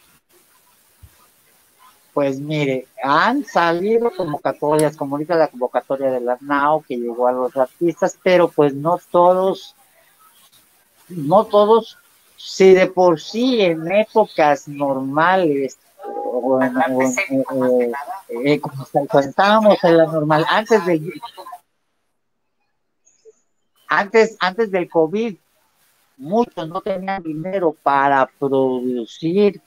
Pues mire, han salido convocatorias, como ahorita la convocatoria de la N A O que llegó a los artistas, pero pues no todos, no todos, si de por sí en épocas normales, o en, o en, eh, eh, como estábamos en la normal, antes del, antes, antes del COVID, muchos no tenían dinero para producir.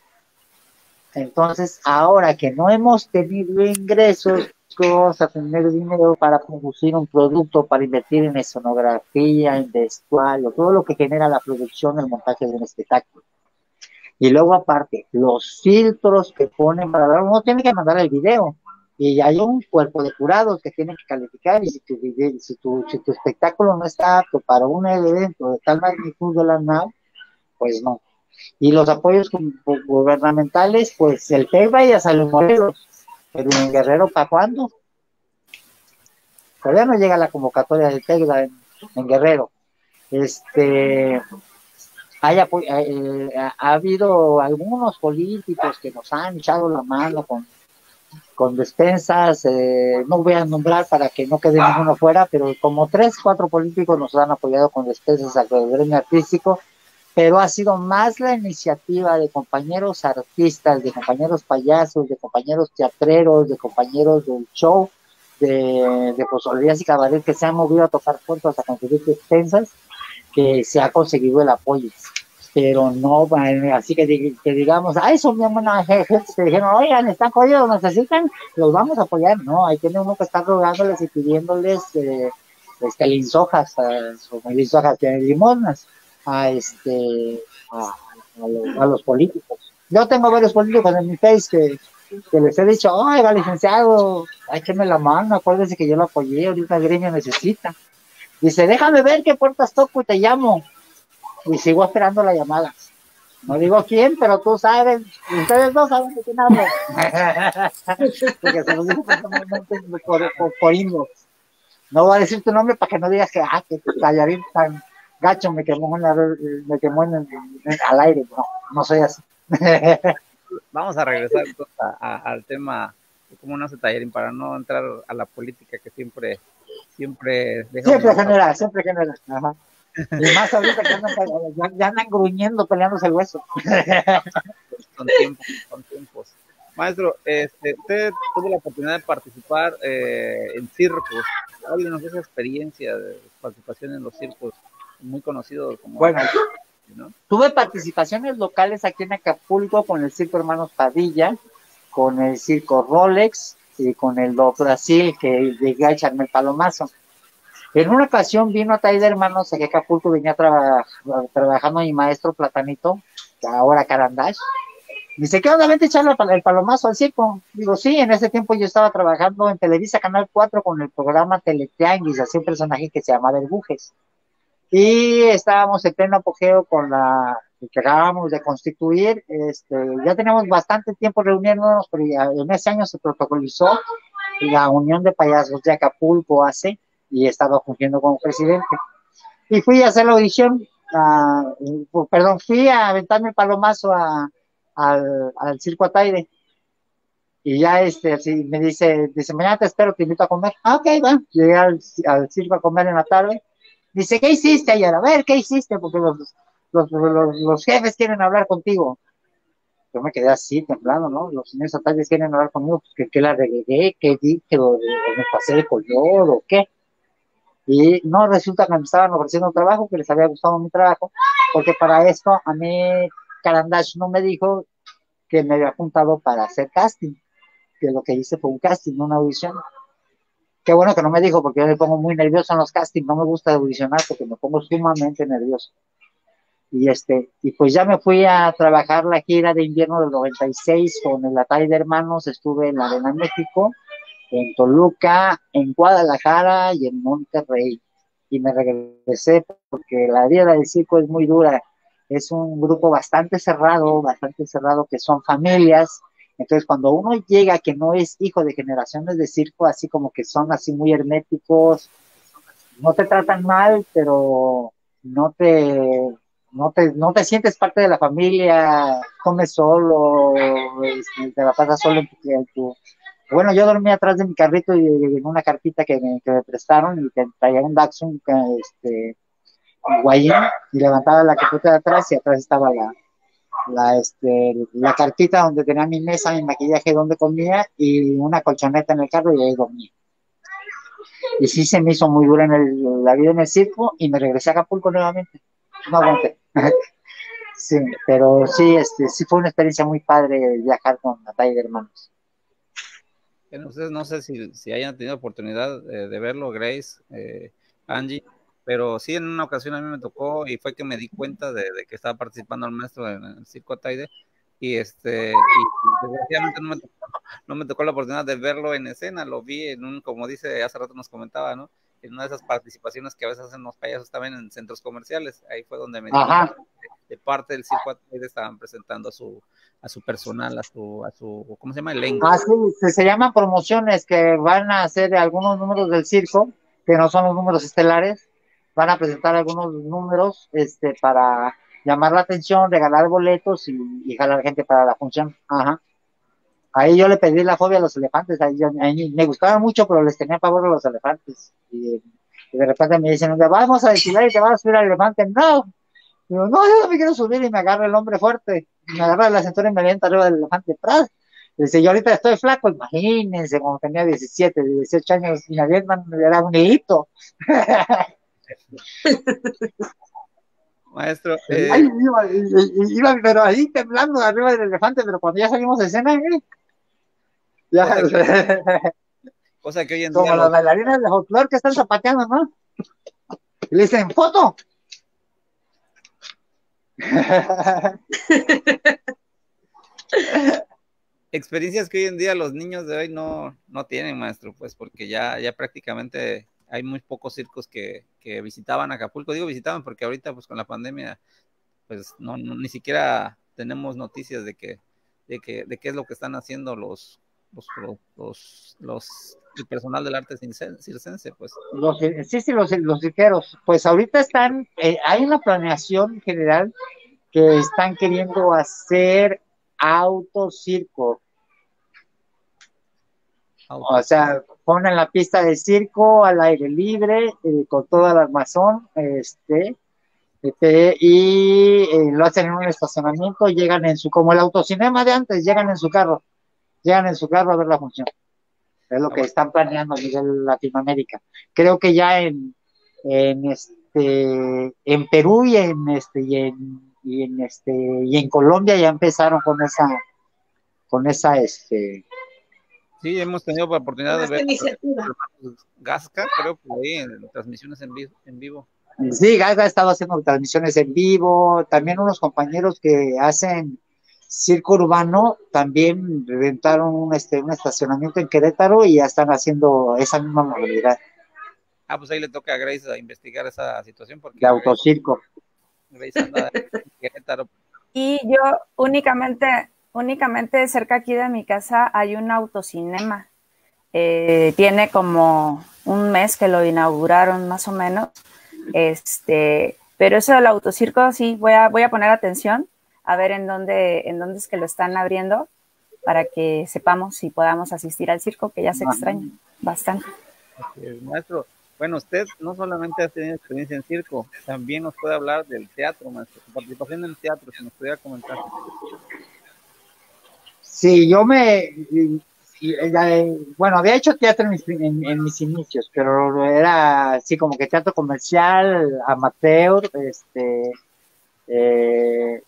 Entonces, ahora que no hemos tenido ingresos, vamos a tener dinero para producir un producto, para invertir en escenografía, en vestuario, todo lo que genera la producción, el montaje de un espectáculo. Y luego, aparte, los filtros que ponen para dar, uno tiene que mandar el video. Y hay un cuerpo de jurados que tienen que calificar. Y si tu, video, si tu, si tu espectáculo no está apto para un evento de tal magnitud de la N A O, pues no. Y los apoyos gubernamentales, pues el T E C vaya a los modelos, pero en Guerrero, ¿para cuándo? Todavía no llega la convocatoria del T E C en, en Guerrero. Este, hay apoyo, eh, ha, ha habido algunos políticos que nos han echado la mano con, con despensas, eh, no voy a nombrar para que no quede ninguno fuera, pero como tres, cuatro políticos nos han apoyado con despensas al gremio artístico. Pero ha sido más la iniciativa de compañeros artistas, de compañeros payasos, de compañeros teatreros, de compañeros del show, de, de pozolerías y cabaret que se han movido a tocar puertas a conseguir despensas, que se ha conseguido el apoyo. Pero no, así que, que digamos, ay, son bien buena gente, que dijeron, oigan, están jodidos, necesitan, los vamos a apoyar. No, ahí tiene uno que estar rogándoles y pidiéndoles eh, este, linsojas, eh, o linsojas, tienen limosnas. A este a, a, los, a los políticos. Yo tengo varios políticos en mi face que, que les he dicho, oiga, licenciado, écheme la mano, acuérdese que yo lo apoyé, ahorita el gremio necesita. Dice, déjame ver qué puertas toco y te llamo. Y sigo esperando la llamada. No digo quién, pero tú sabes, ustedes no saben de quién hablo. Porque se los digo personalmente por, por, por inbox. No voy a decir tu nombre para que no digas que, ah, que tu tallarín tan gacho me quemó, en la, me quemó en, en, en, al aire. No, no soy así. Vamos a regresar a, a, al tema de cómo nace Tallarín para no entrar a la política que siempre siempre siempre genera, siempre genera. Ajá. Y más ahorita que andan, ya, ya andan gruñendo, peleándose el hueso. Son tiempos, son tiempos. Maestro, este, usted tuvo la oportunidad de participar eh, en circos. Háblenos de esa experiencia de participación en los circos muy conocidos como... Bueno, ¿no? Tuve participaciones locales aquí en Acapulco con el Circo Hermanos Padilla, con el Circo Rolex y con el Do Brasil, que llegué a echarme el palomazo. En una ocasión vino a Taller Hermanos aquí a Acapulco, venía traba, trabajando mi maestro Platanito, ahora Carandash. Dice, ¿qué onda? Vente a echarle el palomazo al circo. Digo, sí, en ese tiempo yo estaba trabajando en Televisa Canal cuatro con el programa Teletianguis, hacía un personaje que se llamaba Berbujes. Y estábamos en pleno apogeo con la que acabábamos de constituir. Este, ya teníamos bastante tiempo reuniéndonos, pero ya en ese año se protocolizó la Unión de Payasos de Acapulco, A C E, y estaba fungiendo como presidente. Y fui a hacer la audición, uh, perdón, fui a aventarme el palomazo a, al, al Circo Ataide. Y ya este, así me dice, dice, mañana te espero, te invito a comer. Ah, ok, va. Llegué al, al circo a comer en la tarde. Dice, ¿qué hiciste ayer? A ver, ¿qué hiciste? Porque los, los, los, los jefes quieren hablar contigo. Yo me quedé así, temblando, ¿no? Los señores atales quieren hablar conmigo, pues, ¿qué, qué la regué? ¿Qué dije? ¿O, o me pasé de color? ¿O qué? Y no, resulta que me estaban ofreciendo un trabajo, que les había gustado mi trabajo, porque para esto a mí Carandash no me dijo que me había apuntado para hacer casting, que lo que hice fue un casting, no una audición. qué bueno que no me dijo, porque yo me pongo muy nervioso en los castings, no me gusta audicionar porque me pongo sumamente nervioso. Y este, y pues ya me fui a trabajar la gira de invierno del noventa y seis con el Atay de Hermanos, estuve en la Arena México, en Toluca, en Guadalajara y en Monterrey. Y me regresé porque la vida del circo es muy dura. Es un grupo bastante cerrado, bastante cerrado, que son familias. Entonces, cuando uno llega que no es hijo de generaciones de circo, así como que son así muy herméticos, no te tratan mal, pero no te, no te, no te sientes parte de la familia, comes solo, este, te la pasas solo en tu, en tu... Bueno, yo dormía atrás de mi carrito y en una carpita que me, que me prestaron y que traía un Datsun, este, guayín, y levantaba la carpita de atrás y atrás estaba la, la, este, la carpita donde tenía mi mesa, mi maquillaje donde comía y una colchoneta en el carro y ahí dormía. Y sí se me hizo muy dura en el, la vida en el circo y me regresé a Acapulco nuevamente. No aguanté. Sí, pero sí, este, sí fue una experiencia muy padre viajar con Atay de Hermanos. Bueno, ustedes no sé si, si hayan tenido oportunidad eh, de verlo, Grace, eh, Angie, pero sí en una ocasión a mí me tocó y fue que me di cuenta de, de que estaba participando el maestro en el circo Ataide y este y desgraciadamente no me, tocó, no me tocó la oportunidad de verlo en escena, lo vi en un, como dice, hace rato nos comentaba, ¿no? En una de esas participaciones que a veces hacen los payasos también en centros comerciales, ahí fue donde me di cuenta de, de parte del circo Ataide estaban presentando a su a su personal, a su, a su, ¿cómo se llama? Elenco. Ah, sí, se, se llaman promociones que van a hacer algunos números del circo, que no son los números estelares, van a presentar algunos números, este, para llamar la atención, regalar boletos y, y jalar gente para la función. Ajá. Ahí yo le pedí la fobia a los elefantes, ahí, ahí me gustaban mucho, pero les tenía pavor a los elefantes. Y, y de repente me dicen, vamos a desfilar y te vas a subir al elefante. No, digo, no, yo no me quiero subir y me agarra el hombre fuerte, me agarra la cintura y me avienta arriba del elefante. ¡Pras! Dice, yo ahorita estoy flaco, imagínense, cuando tenía diecisiete, dieciocho años, y me avientan, era un hilito. Maestro, eh... Ay, iba, iba, pero ahí temblando arriba del elefante, pero cuando ya salimos de escena, ¿eh? Ya, cosa, que, cosa que hoy en como día las los... bailarinas de folclore que están zapateando, ¿no? Y le dicen, ¡foto! Experiencias que hoy en día los niños de hoy no, no tienen, maestro, pues porque ya, ya prácticamente hay muy pocos circos que, que visitaban Acapulco. Digo visitaban porque ahorita pues con la pandemia pues no, no ni siquiera tenemos noticias de que, de que de qué es lo que están haciendo los los, los, los el personal del arte circense, pues. Los, sí, sí, los, los cirqueros. Pues ahorita están, eh, hay una planeación general que están queriendo hacer autocirco. Auto. O sea, ponen la pista de circo al aire libre, eh, con todo el armazón, este, este y eh, lo hacen en un estacionamiento, llegan en su, como el autocinema de antes, llegan en su carro, llegan en su carro a ver la función. Es lo que están planeando a nivel Latinoamérica. Creo que ya en, en este, en Perú y en este, y en, y en este, y en Colombia ya empezaron con esa, con esa, este. Sí, hemos tenido la oportunidad de ver Gasca, creo que ahí en transmisiones en vivo, en vivo. Sí, Gasca ha estado haciendo transmisiones en vivo, también unos compañeros que hacen circo urbano también rentaron un, este, un estacionamiento en Querétaro y ya están haciendo esa misma modalidad. Ah, pues ahí le toca a Grace a investigar esa situación porque de autocirco. Grace anda en Querétaro. Y yo únicamente, únicamente cerca aquí de mi casa hay un autocinema. Eh, tiene como un mes que lo inauguraron más o menos. Este, pero eso del autocirco sí, voy a, voy a poner atención a ver en dónde, en dónde es que lo están abriendo para que sepamos si podamos asistir al circo, que ya se extraña bastante. Maestro, bueno, usted no solamente ha tenido experiencia en circo, también nos puede hablar del teatro, maestro, su participación en el teatro, si nos pudiera comentar. Sí, yo me, bueno, había hecho teatro en mis, en, en mis inicios, pero era así como que teatro comercial, amateur, este, eh,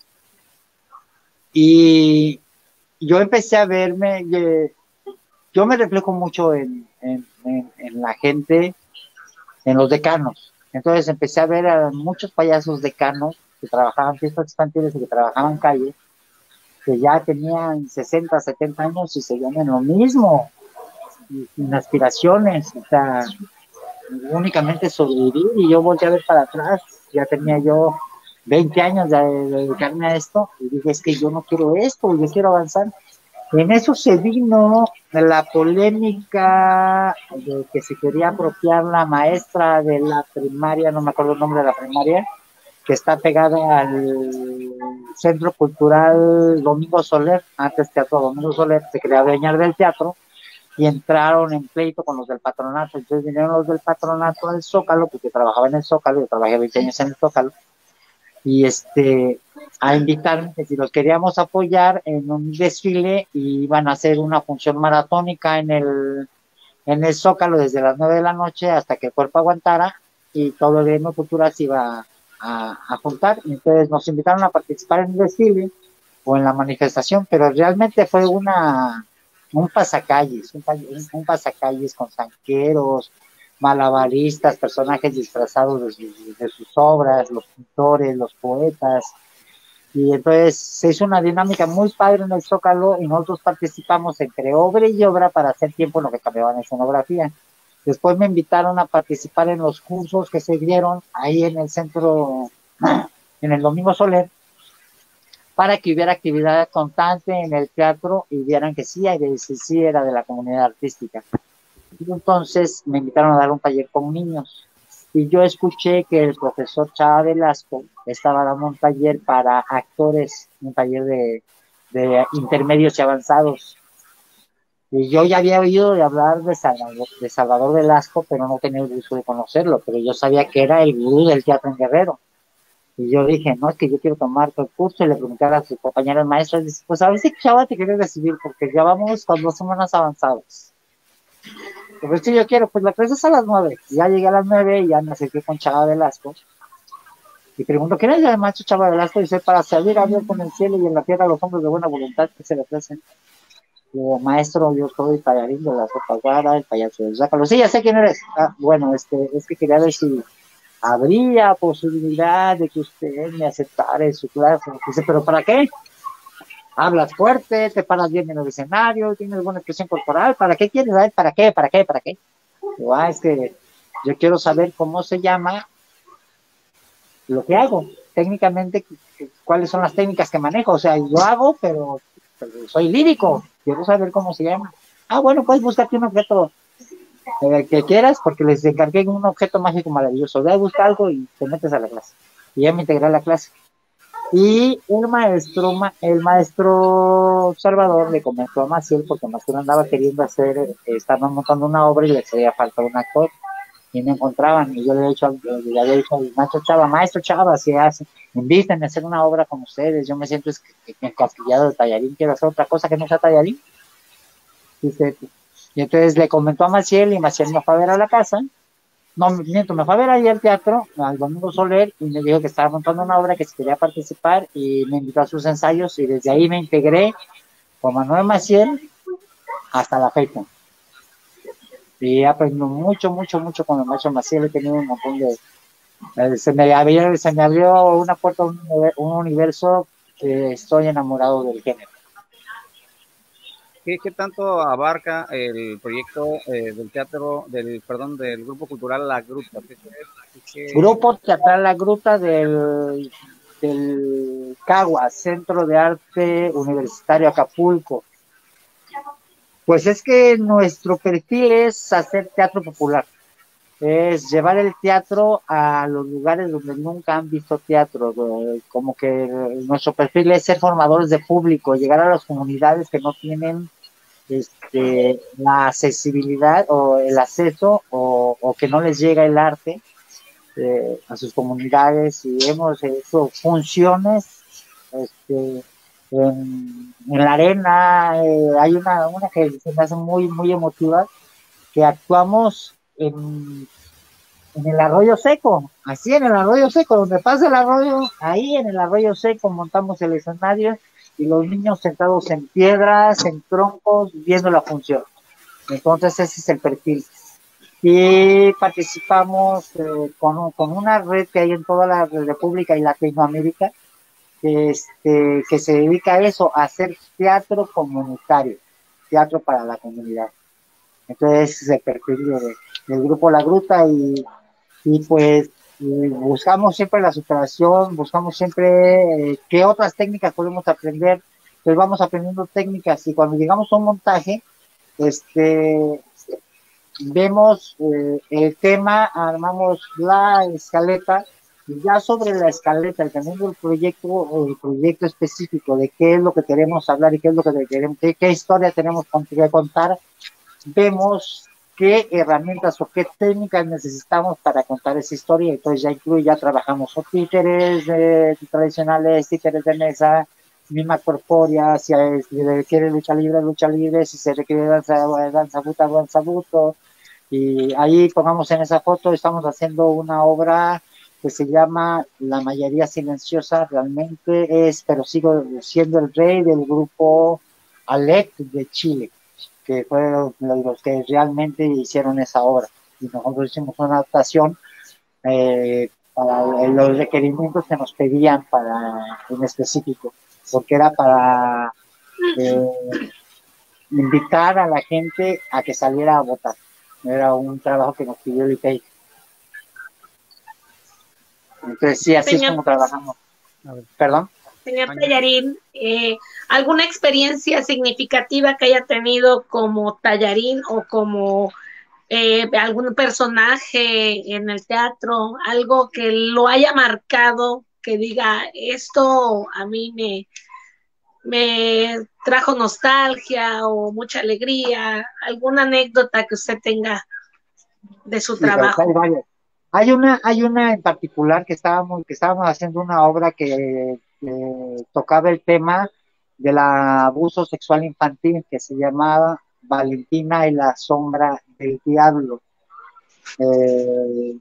y yo empecé a verme, yo me reflejo mucho en, en, en, en la gente, en los decanos. Entonces empecé a ver a muchos payasos decanos que trabajaban fiestas infantiles y que trabajaban calle, que ya tenían sesenta, setenta años y seguían en lo mismo, y sin aspiraciones, o sea, únicamente sobrevivir. Y yo volteé a ver para atrás, ya tenía yo veinte años de, de dedicarme a esto, y dije, es que yo no quiero esto, yo quiero avanzar. En eso se vino la polémica de que se quería apropiar la maestra de la primaria, no me acuerdo el nombre de la primaria, que está pegada al Centro Cultural Domingo Soler, antes Teatro Domingo Soler, se quería adueñar del teatro, y entraron en pleito con los del patronato. Entonces vinieron los del patronato al Zócalo, porque trabajaba en el Zócalo, yo trabajé veinte años en el Zócalo, y este, a invitarme que si los queríamos apoyar en un desfile, y iban a hacer una función maratónica en el, en el Zócalo desde las nueve de la noche hasta que el cuerpo aguantara, y todo el gremio cultural se iba a, a juntar. Y entonces nos invitaron a participar en el desfile o en la manifestación, pero realmente fue una un pasacalles, un, un pasacalles con zanqueros, malabaristas, personajes disfrazados de, sus, de sus obras, los pintores, los poetas, y entonces se hizo una dinámica muy padre en el Zócalo, y nosotros participamos entre obra y obra para hacer tiempo en lo que cambiaba en escenografía. Después me invitaron a participar en los cursos que se dieron ahí en el centro, en el Domingo Soler, para que hubiera actividad constante en el teatro y vieran que sí, sí, sí era de la comunidad artística. Y entonces me invitaron a dar un taller con niños, y yo escuché que el profesor Chava Velasco estaba dando un taller para actores, un taller de, de intermedios y avanzados. Y yo ya había oído de hablar de Salvador, de Salvador Velasco, pero no tenía el gusto de conocerlo, pero yo sabía que era el gurú del teatro en Guerrero. Y yo dije, no, es que yo quiero tomar todo el curso, y le pregunté a sus compañeros maestros, y dice, pues a ver si Chava te quiere recibir, porque ya vamos con dos semanas avanzados. Pues si yo quiero, pues la clase es a las nueve. Y ya llegué a las nueve y ya me acerqué con Chava Velasco. Y pregunto, ¿quién es el maestro Chava Velasco? Y dice, para servir a Dios con el cielo y en la tierra a los hombres de buena voluntad que se le ofrecen. Digo, maestro, yo soy Payarín de la Sopa Guara, el payaso del Zócalo. Sí, ya sé quién eres. Ah, bueno, este, es que quería ver si habría posibilidad de que usted me aceptara en su clase. Dice, ¿pero para qué? Hablas fuerte, te paras bien en el escenario, tienes buena expresión corporal, ¿para qué quieres? ¿Para qué? ¿Para qué? ¿Para qué? Digo, ah, es que yo quiero saber cómo se llama lo que hago, técnicamente, cuáles son las técnicas que manejo. O sea, yo hago, pero, pero soy lírico, quiero saber cómo se llama. Ah, bueno, pues búscate un objeto eh, que quieras, porque les encargué un objeto mágico maravilloso. Ve a buscar algo y te metes a la clase. Y ya me integré a la clase. Y el maestro, el maestro Salvador le comentó a Maciel, porque Maciel andaba queriendo hacer, estaban montando una obra y le hacía falta un actor, y no encontraban. Y yo le había dicho, le había dicho al maestro Chava, maestro Chava, si hace, invítenme a hacer una obra con ustedes, yo me siento encasquillado de tallarín, quiero hacer otra cosa que no sea tallarín. Dice, y entonces le comentó a Maciel, y Maciel me fue a ver a la casa. No, miento, me fue a ver ahí al teatro, al Domingo Soler, y me dijo que estaba montando una obra, que si quería participar, y me invitó a sus ensayos, y desde ahí me integré con Manuel Maciel hasta la fecha. Y he aprendido mucho, mucho, mucho con el maestro Maciel. He tenido un montón de... Eh, se, me abrió, se me abrió una puerta a un, un universo que estoy enamorado del género. ¿Qué, qué tanto abarca el proyecto eh, del teatro, del perdón, del grupo cultural La Gruta? ¿Qué, qué... Grupo Teatral La Gruta del, del Cagua, Centro de Arte Universitario Acapulco. Pues es que nuestro perfil es hacer teatro popular, es llevar el teatro a los lugares donde nunca han visto teatro, como que nuestro perfil es ser formadores de público, llegar a las comunidades que no tienen este, la accesibilidad o el acceso o, o que no les llega el arte eh, a sus comunidades, y hemos hecho funciones este, en, en la arena. Eh, hay una, una que se me hace muy, muy emotiva, que actuamos en, en el Arroyo Seco, así en el Arroyo Seco, donde pasa el arroyo, ahí en el Arroyo Seco montamos el escenario y los niños sentados en piedras, en troncos, viendo la función. Entonces ese es el perfil. y participamos eh, con, con una red que hay en toda la República y Latinoamérica, este, que se dedica a eso, a hacer teatro comunitario, teatro para la comunidad. Entonces ese es el perfil de, del grupo La Gruta y, y pues eh, buscamos siempre la superación, buscamos siempre eh, qué otras técnicas podemos aprender, pues vamos aprendiendo técnicas y cuando llegamos a un montaje, este, vemos eh, el tema, armamos la escaleta y ya sobre la escaleta, teniendo el proyecto, el proyecto específico de qué es lo que queremos hablar y qué es lo que queremos, qué, qué historia tenemos que contar, vemos qué herramientas o qué técnicas necesitamos para contar esa historia. Entonces ya incluye, ya trabajamos o títeres eh, tradicionales, títeres de mesa, mima corpórea, si se requiere lucha libre, lucha libre, si se requiere danza, danza buta, danza buto. Y ahí pongamos en esa foto, estamos haciendo una obra que se llama La Mayoría Silenciosa, realmente es, pero sigo siendo el rey del grupo Alec de Chile, que fueron los que realmente hicieron esa obra. Y nosotros hicimos una adaptación eh, para los requerimientos que nos pedían para, en específico, porque era para eh, invitar a la gente a que saliera a votar. Era un trabajo que nos pidió el I P E I. Entonces sí, así señor, es como trabajamos. Perdón. Señor Tallarín, eh, ¿alguna experiencia significativa que haya tenido como Tallarín o como eh, algún personaje en el teatro, algo que lo haya marcado, que diga, esto a mí me, me trajo nostalgia o mucha alegría, alguna anécdota que usted tenga de su sí, trabajo? Hay varias. Hay una, hay una en particular que estábamos, que estábamos haciendo una obra que eh, tocaba el tema del abuso sexual infantil, que se llamaba Valentina y la sombra del diablo. Eh,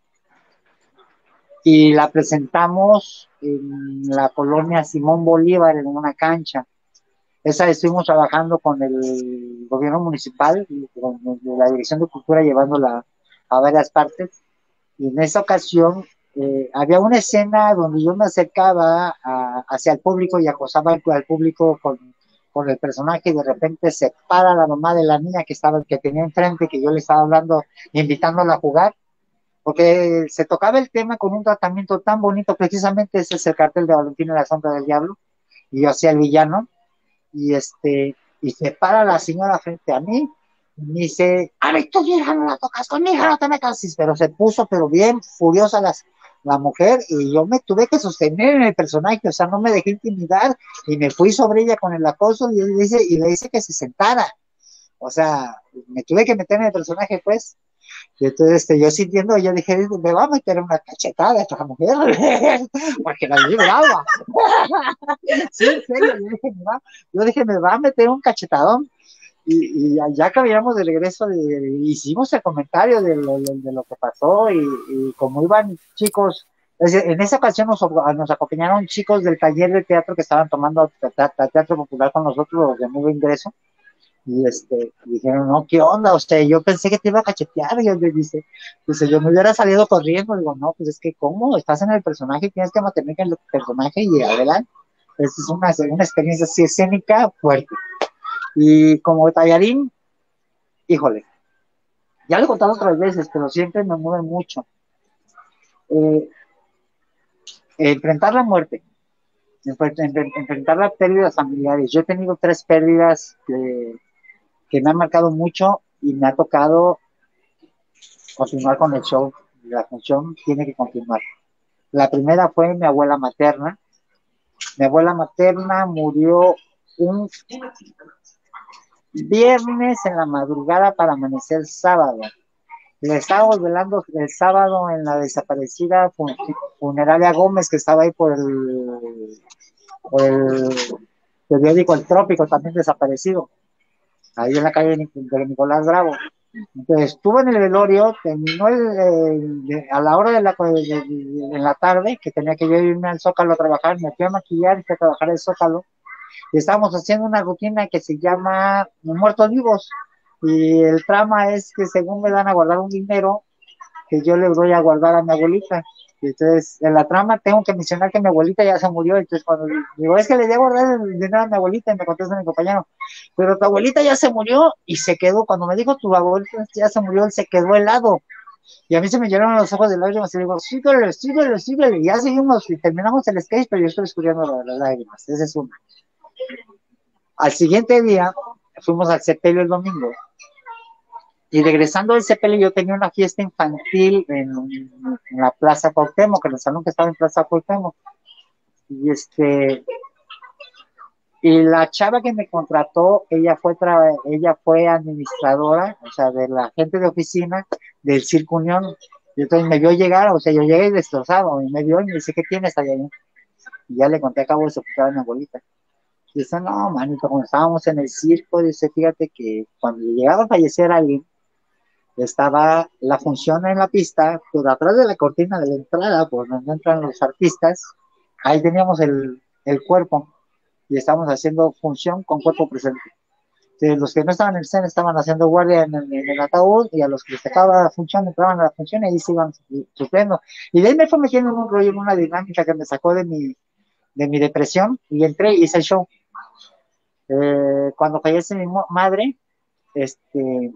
y la presentamos en la colonia Simón Bolívar, en una cancha. Esa estuvimos trabajando con el gobierno municipal, con la Dirección de Cultura, llevándola a varias partes. Y en esa ocasión eh, había una escena donde yo me acercaba a, hacia el público y acosaba al, al público con, con el personaje, y de repente se para la mamá de la niña que estaba, que tenía enfrente, que yo le estaba hablando, invitándola a jugar, porque se tocaba el tema con un tratamiento tan bonito. Precisamente ese es el cartel de Valentina y la sombra del diablo, y yo hacía el villano, y este, y se para la señora frente a mí, y me dice, a ver, tu hija no la tocas, con mi hija no te metas, pero se puso, pero bien furiosa las, la mujer, y yo me tuve que sostener en el personaje, o sea, no me dejé intimidar, y me fui sobre ella con el acoso, y le hice, y le hice que se sentara, o sea, me tuve que meter en el personaje, pues. Y entonces este, yo sintiendo, yo dije, me va a meter una cachetada esta mujer, porque la vi brava. Sí, en serio, yo dije, me va, yo dije, me va a meter un cachetadón. Y, y ya que habíamos de regreso, de, de, hicimos el comentario de lo, de, de lo que pasó, y, y como iban chicos, en esa ocasión nos, nos acompañaron chicos del taller de teatro que estaban tomando teatro popular con nosotros, los de nuevo ingreso. Y este, dijeron, no, ¿qué onda? O sea, yo pensé que te iba a cachetear. Y yo le dice, dice, yo me hubiera salido corriendo. Digo, no, pues es que, ¿cómo? Estás en el personaje, tienes que mantener el personaje y adelante. Es una, una experiencia así escénica fuerte. Y como Tallarín, híjole, ya lo he contado otras veces, pero siempre me mueve mucho. Eh, enfrentar la muerte, enfrentar las pérdidas familiares. Yo he tenido tres pérdidas que que me ha marcado mucho, y me ha tocado continuar con el show. La función tiene que continuar. La primera fue mi abuela materna. Mi abuela materna murió un viernes en la madrugada para amanecer el sábado. Le estábamos velando el sábado en la desaparecida funeraria Gómez, que estaba ahí por el, por el periódico El Trópico, también desaparecido, ahí en la calle de Nicolás Bravo. Entonces estuve en el velorio, terminó el, el, de, a la hora de la, de, de, de, en la tarde, que tenía que yo irme al Zócalo a trabajar, me fui a maquillar y fui a trabajar el Zócalo, y estábamos haciendo una rutina que se llama Muertos Vivos. Y el trama es que según me dan a guardar un dinero que yo le doy a guardar a mi abuelita. Y entonces, en la trama tengo que mencionar que mi abuelita ya se murió. Entonces, cuando digo, es que le di a guardar el dinero a mi abuelita, y me contesta mi compañero, pero tu abuelita ya se murió y se quedó. Cuando me dijo tu abuelita ya se murió, él se quedó helado. Y a mí se me llenaron los ojos de lágrimas y digo, síguele, síguele, síguele. Y ya seguimos y terminamos el sketch, pero yo estoy escurriendo las lágrimas. Esa es una. Al siguiente día, fuimos al sepelio el domingo. Y regresando del sepelio, yo tenía una fiesta infantil en, en la Plaza Cuauhtémoc, en el salón que estaba en Plaza Cuauhtémoc. Y este, y la chava que me contrató, ella fue tra ella fue administradora, o sea, de la gente de oficina del Circo Unión. Y entonces me vio llegar, o sea, yo llegué destrozado, y me vio y me dice, ¿qué tienes allá? Y ya le conté, acabo de sepultar a mi abuelita. Y dice, no, manito, cuando estábamos en el circo, dice, fíjate que cuando llegaba a fallecer alguien, estaba la función en la pista, pero atrás de la cortina de la entrada, por donde entran los artistas, ahí teníamos el, el cuerpo, y estábamos haciendo función con cuerpo presente. Entonces, los que no estaban en el escena estaban haciendo guardia en el, en el ataúd, y a los que les tocaba la función entraban a la función y ahí se iban supliendo. Y de ahí me fue metiendo en un rollo, en una dinámica que me sacó de mi, de mi depresión, y entré y hice el show. Eh, cuando fallece mi madre, este...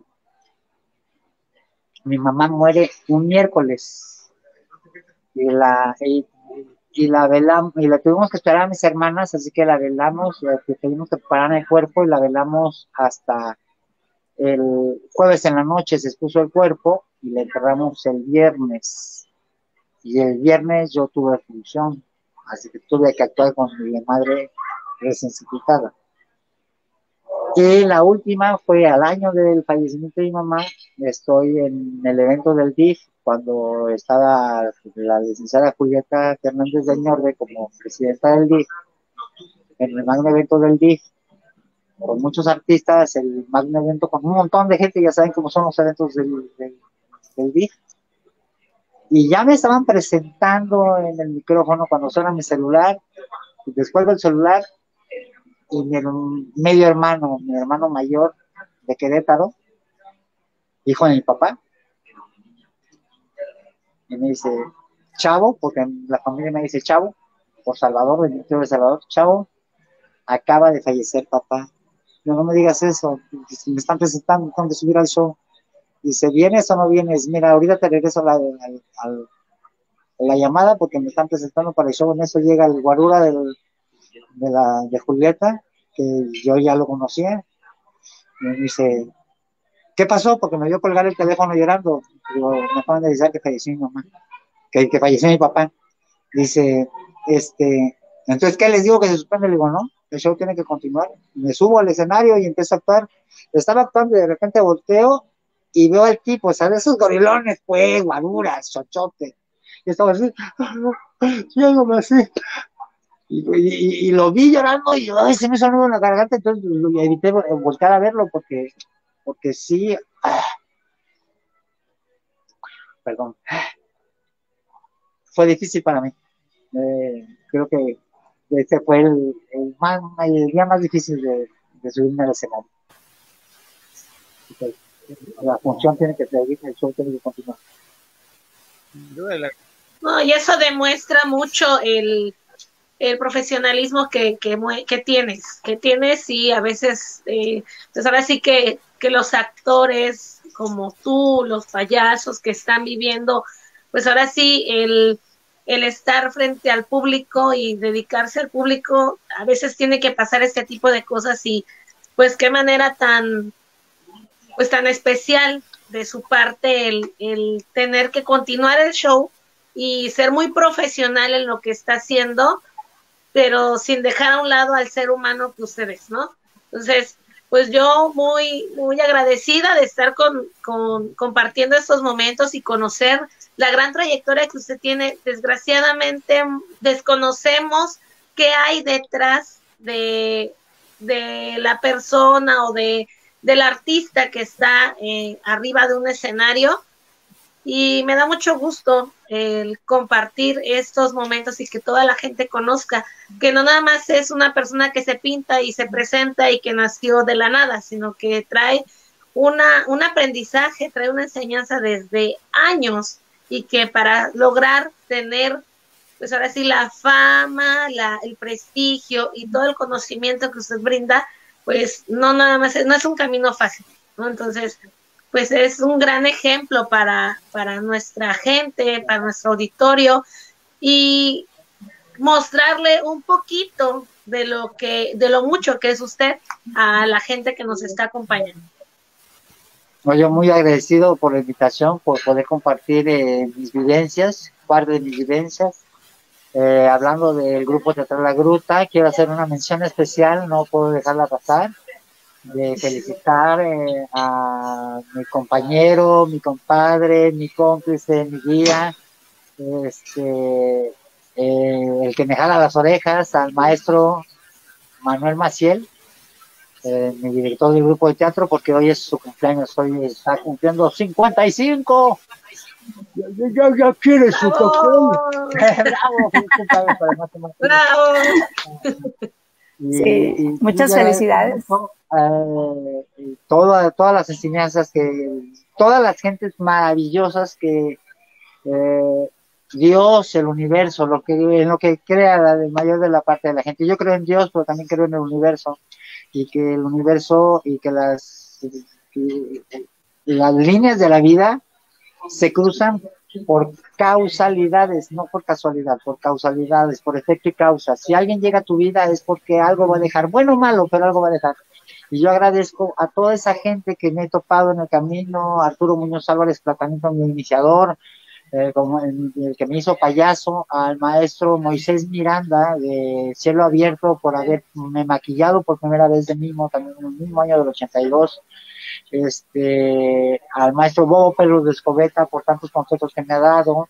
mi mamá muere un miércoles y la y, y la velamos y la tuvimos que esperar a mis hermanas, así que la velamos, que tuvimos que preparar el cuerpo y la velamos hasta el jueves en la noche. Se expuso el cuerpo y la enterramos el viernes, y el viernes yo tuve función, así que tuve que actuar con mi madre recién sepultada. Y la última fue al año del fallecimiento de mi mamá. Estoy en el evento del D I F, cuando estaba la licenciada Julieta Fernández de Ñorde como presidenta del D I F, en el magno evento del D I F, con muchos artistas, el magno evento con un montón de gente, ya saben cómo son los eventos del, del, del D I F. Y ya me estaban presentando en el micrófono cuando suena mi celular, y después del celular, y mi medio hermano, mi hermano mayor de Querétaro, hijo de mi papá, y me dice, Chavo, porque la familia me dice Chavo, por Salvador, bendito de Salvador, Chavo, acaba de fallecer papá. Yo, no me digas eso, me están presentando, tengo que subir al show. Dice, ¿vienes o no vienes? Mira, ahorita te regreso la, la, la, la llamada porque me están presentando para el show. En eso llega el guarura del de la de Julieta, que yo ya lo conocía, y me dice, ¿qué pasó? Porque me vio colgar el teléfono llorando. Digo, me acaban de decir que falleció mi mamá, que, que falleció mi papá. Dice, este, entonces, ¿qué les digo? Que se suspende. Le digo, no, el show tiene que continuar. Me subo al escenario y empiezo a actuar. Estaba actuando y de repente volteo y veo al tipo, ¿sabes? Esos gorilones, pues, guaruras, chochote. Y estaba así, llévame así. Y, y, y lo vi llorando y ay, se me hizo nudo en la garganta, entonces lo evité volver a verlo porque, porque sí, ah, perdón, fue difícil para mí. Eh, creo que este fue el, el, más, el día más difícil de, de subirme al escenario. Okay. La función tiene que seguir, el show tiene que continuar. No, y eso demuestra mucho el el profesionalismo que, que, que tienes, que tienes y a veces, eh, pues ahora sí que, que los actores como tú, los payasos que están viviendo, pues ahora sí el, el estar frente al público y dedicarse al público, a veces tiene que pasar este tipo de cosas y pues qué manera tan, pues tan especial de su parte el, el tener que continuar el show y ser muy profesional en lo que está haciendo, pero sin dejar a un lado al ser humano que ustedes, ¿no? Entonces, pues yo muy, muy agradecida de estar con, con, compartiendo estos momentos y conocer la gran trayectoria que usted tiene. Desgraciadamente desconocemos qué hay detrás de, de la persona o de del artista que está eh, arriba de un escenario, y me da mucho gusto el eh, compartir estos momentos y que toda la gente conozca que no nada más es una persona que se pinta y se presenta y que nació de la nada, sino que trae una, un aprendizaje, trae una enseñanza desde años y que para lograr tener, pues ahora sí, la fama, la, el prestigio y todo el conocimiento que usted brinda, pues no nada más, no es un camino fácil, ¿no? Entonces, pues es un gran ejemplo para, para nuestra gente, para nuestro auditorio, y mostrarle un poquito de lo que, de lo mucho que es usted a la gente que nos está acompañando. Yo muy agradecido por la invitación, por poder compartir eh, mis vivencias, parte de mis vivencias. Eh, hablando del grupo teatral La Gruta, quiero hacer una mención especial, no puedo dejarla pasar, de felicitar eh, a mi compañero, mi compadre, mi cómplice, mi guía, este, eh, el que me jala las orejas, al maestro Manuel Maciel, eh, mi director del grupo de teatro, porque hoy es su cumpleaños, hoy está cumpliendo cincuenta y cinco. Ya, ya, ya quiere su cóctel. Bravo, Bravo. Y, sí, y, muchas y felicidades. Eh, toda, todas las enseñanzas que, todas las gentes maravillosas que eh, Dios, el universo, lo que, en lo que crea la de mayor de la parte de la gente. Yo creo en Dios, pero también creo en el universo, y que el universo y que las, que las líneas de la vida se cruzan por causalidades, no por casualidad, por causalidades, por efecto y causa. Si alguien llega a tu vida es porque algo va a dejar, bueno o malo, pero algo va a dejar. Y yo agradezco a toda esa gente que me he topado en el camino, Arturo Muñoz Álvarez Platanito, mi iniciador, eh, como el, el que me hizo payaso, al maestro Moisés Miranda de Cielo Abierto por haberme maquillado por primera vez de mimo, también en el mismo año del ochenta y dos, este, al maestro Bobo Pedro de Escobeta por tantos consejos que me ha dado,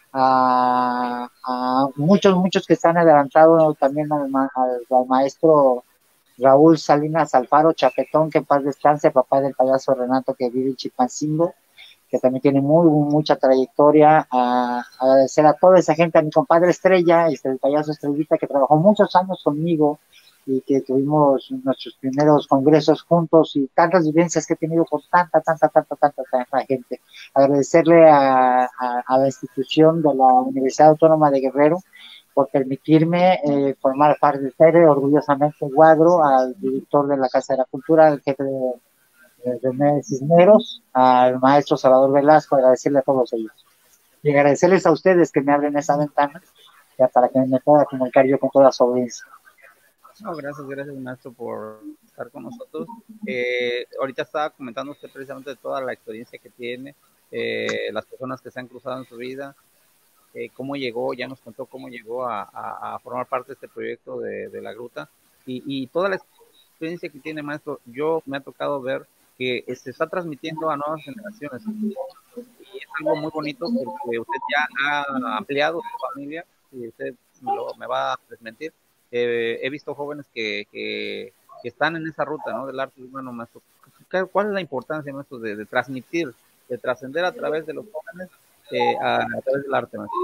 a, a muchos, muchos que están adelantados, también al, al, al maestro Raúl Salinas Alfaro Chapetón, que en paz descanse, papá del payaso Renato que vive en Chilpancingo, que también tiene muy, mucha trayectoria. A agradecer a toda esa gente, a mi compadre Estrella, este, el payaso Estrellita, que trabajó muchos años conmigo y que tuvimos nuestros primeros congresos juntos, y tantas vivencias que he tenido con tanta, tanta, tanta, tanta, tanta gente. Agradecerle a, a, a la institución de la Universidad Autónoma de Guerrero por permitirme eh, formar parte de Tere, orgullosamente Guagro, al director de la Casa de la Cultura, al jefe de René Cisneros, al maestro Salvador Velasco, agradecerle a todos ellos. Y agradecerles a ustedes que me abren esa ventana ya para que me pueda comunicar yo con toda su audiencia. No, gracias, gracias maestro por estar con nosotros. Eh, ahorita estaba comentando usted precisamente de toda la experiencia que tiene, eh, las personas que se han cruzado en su vida, eh, cómo llegó, ya nos contó cómo llegó a, a, a formar parte de este proyecto de, de La Gruta, y, y toda la experiencia que tiene maestro. Yo me ha tocado ver que se está transmitiendo a nuevas generaciones, y es algo muy bonito porque usted ya ha ampliado su familia, y usted me, lo, me va a desmentir. Eh, he visto jóvenes que, que, que están en esa ruta, ¿no?, del arte urbano, maestro. ¿Cuál es la importancia, maestro, de, de transmitir, de trascender a través de los jóvenes, eh, a, a través del arte, maestro?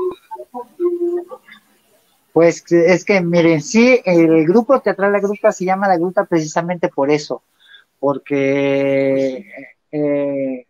Pues es que, miren, sí, el grupo teatral La Gruta se llama La Gruta precisamente por eso, porque eh,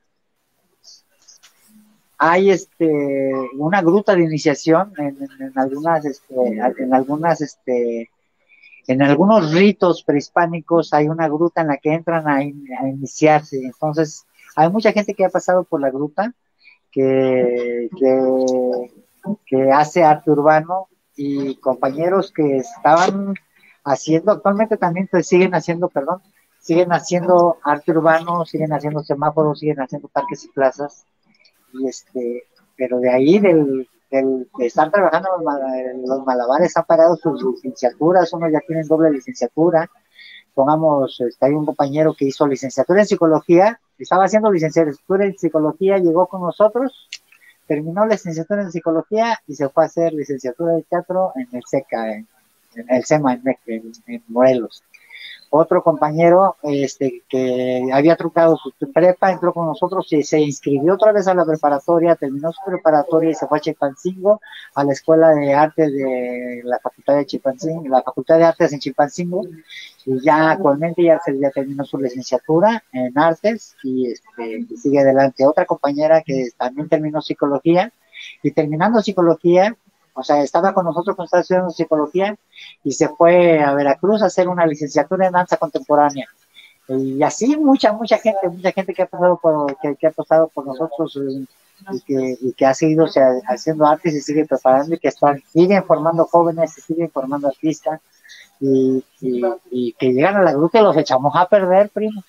hay este una gruta de iniciación en, en, en algunas este, en algunas este en algunos ritos prehispánicos. Hay una gruta en la que entran a, in, a iniciarse. Entonces hay mucha gente que ha pasado por la gruta, que que, que hace arte urbano, y compañeros que estaban haciendo, actualmente también pues siguen haciendo, perdón, siguen haciendo arte urbano, siguen haciendo semáforos, siguen haciendo parques y plazas. Y este, pero de ahí, del, del de estar trabajando los, los malabares, han pagado sus licenciaturas, unos ya tienen doble licenciatura. Pongamos, este, hay un compañero que hizo licenciatura en psicología, estaba haciendo licenciatura en psicología, llegó con nosotros, terminó la licenciatura en psicología y se fue a hacer licenciatura de teatro en el SECA, en, en el SEMA, en, en, en Morelos. Otro compañero este, que había trucado su prepa, entró con nosotros y se inscribió otra vez a la preparatoria, terminó su preparatoria y se fue a Chilpancingo, a la Escuela de Artes de la Facultad de Chilpancingo, la Facultad de Artes en Chilpancingo, y ya actualmente ya, se, ya terminó su licenciatura en Artes y, este, y sigue adelante. Otra compañera que también terminó Psicología, y terminando Psicología, o sea, estaba con nosotros cuando estaba estudiando Psicología y se fue a Veracruz a hacer una licenciatura en danza contemporánea. Y así mucha, mucha gente, mucha gente que ha pasado por, que, que ha pasado por nosotros y, y, que, y que ha seguido, o sea, haciendo artes y sigue preparando y que están, siguen formando jóvenes y siguen formando artistas y, y, y que llegan a la gruta y los echamos a perder, primo.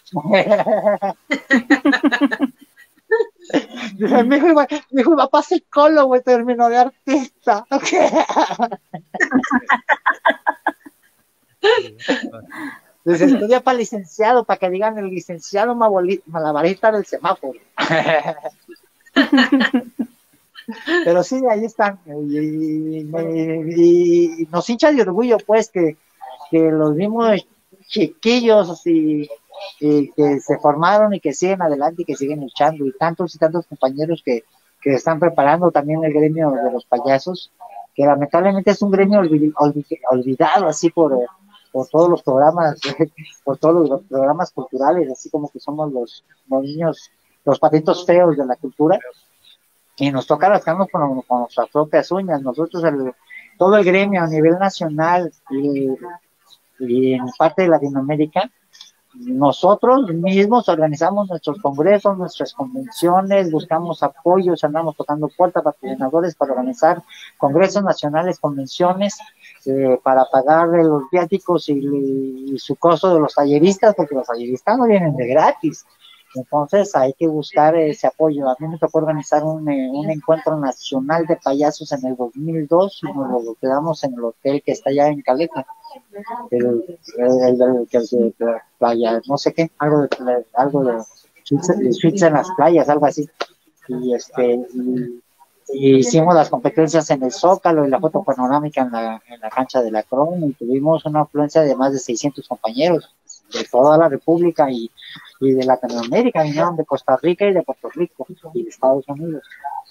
Dice, mi hijo iba, mi hijo iba para psicólogo y terminó de artista. Dice, estudia para licenciado, para que digan el licenciado malabarista del semáforo. Pero sí, ahí están. Y, y, y, y nos hincha de orgullo, pues, que, que los mismos chiquillos y, y que se formaron y que siguen adelante y que siguen luchando, y tantos y tantos compañeros que, que están preparando también el gremio de los payasos, que lamentablemente es un gremio olvid, olvid, olvidado así por, por todos los programas, por todos los programas culturales, así como que somos los, los niños, los patitos feos de la cultura, y nos toca rascarnos con, con nuestras propias uñas. Nosotros, el, todo el gremio a nivel nacional y, y en parte de Latinoamérica, nosotros mismos organizamos nuestros congresos, nuestras convenciones, buscamos apoyos, andamos tocando puertas para patrocinadores para organizar congresos nacionales, convenciones, eh, para pagar los viáticos y, y su costo de los talleristas, porque los talleristas no vienen de gratis. Entonces hay que buscar ese apoyo. A mí me tocó organizar un, un encuentro nacional de payasos en el dos mil dos y nos lo quedamos en el hotel que está allá en Caleta. El, el, el, el de playa, no sé qué, algo de, algo de, de suites en las playas, algo así. Y este y, y hicimos las competencias en el Zócalo y la foto panorámica en la, en la cancha de la Cron, y tuvimos una afluencia de más de seiscientos compañeros de toda la República y, y de Latinoamérica, vinieron de Costa Rica y de Puerto Rico y de Estados Unidos.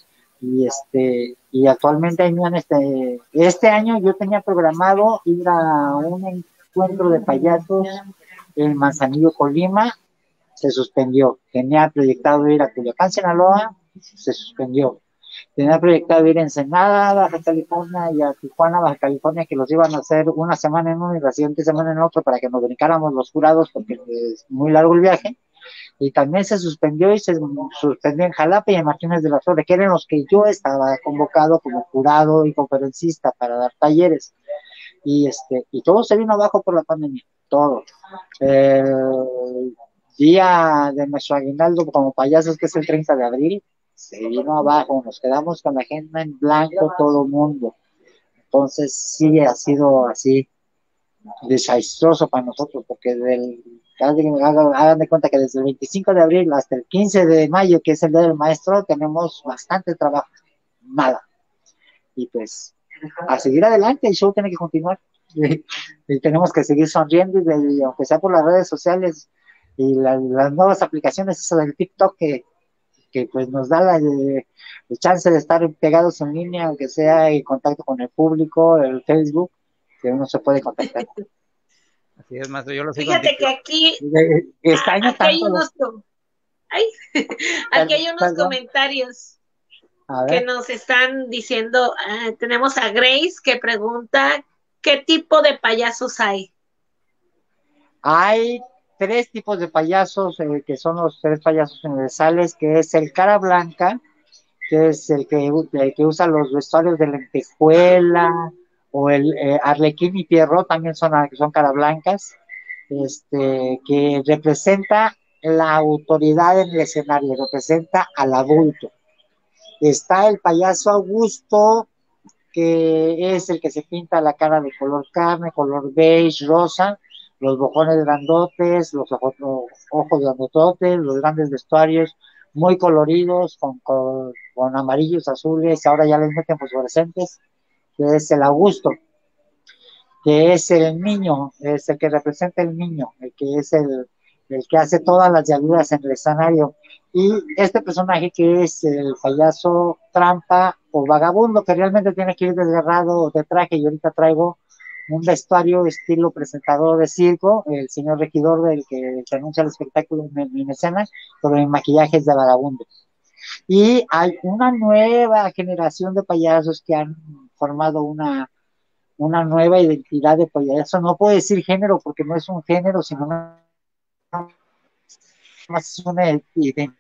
Y este y actualmente en este este año yo tenía programado ir a un encuentro de payasos en Manzanillo, Colima, se suspendió. Tenía proyectado ir a Culiacán, Sinaloa, se suspendió. Tenía proyectado ir a Ensenada, Baja California, y a Tijuana, Baja California, que los iban a hacer una semana en uno y la siguiente semana en otro para que nos brincáramos los jurados, porque es muy largo el viaje. Y también se suspendió y se suspendió en Jalapa y en Martínez de la Torre, que eran los que yo estaba convocado como jurado y conferencista para dar talleres. Y este y todo se vino abajo por la pandemia, todo. El día de nuestro aguinaldo como payasos, que es el treinta de abril, se vino abajo, nos quedamos con la agenda en blanco todo el mundo. Entonces sí ha sido así desastroso para nosotros, porque del Hagan, hagan de cuenta que desde el veinticinco de abril hasta el quince de mayo, que es el día del maestro, tenemos bastante trabajo, nada. Y pues, a seguir adelante, el show tiene que continuar. Y, y tenemos que seguir sonriendo, y, y aunque sea por las redes sociales y la, las nuevas aplicaciones, eso del TikTok, que, que pues nos da la, el, el chance de estar pegados en línea, aunque sea en contacto con el público, el Facebook, que uno se puede contactar. Así es, maestro, yo lo sigo. Fíjate que aquí, este año aquí hay unos, ay, aquí hay unos comentarios que nos están diciendo. Uh, tenemos a Grace que pregunta, ¿qué tipo de payasos hay? Hay tres tipos de payasos, eh, que son los tres payasos universales, que es el cara blanca, que es el que, el que usa los vestuarios de lentejuela, o el eh, Arlequín y Pierrot también son, son cara blancas, este, que representa la autoridad en el escenario, representa al adulto. Está el payaso Augusto, que es el que se pinta la cara de color carne, color beige, rosa, los bojones grandotes, los ojos, los ojos grandototes, los grandes vestuarios, muy coloridos, con, con, con amarillos, azules, ahora ya les meten fosforescentes, que es el Augusto. que es el niño, es el que representa el niño, el que es el, el que hace todas las dialuras en el escenario. Y este personaje que es el payaso trampa o vagabundo, que realmente tiene que ir desgarrado de traje, y ahorita traigo un vestuario estilo presentador de circo, el señor regidor del que, que anuncia el espectáculo en, en escena, pero en maquillajes de vagabundo. Y hay una nueva generación de payasos que han formado una, una nueva identidad de payaso. No puedo decir género porque no es un género, sino una, más es una identidad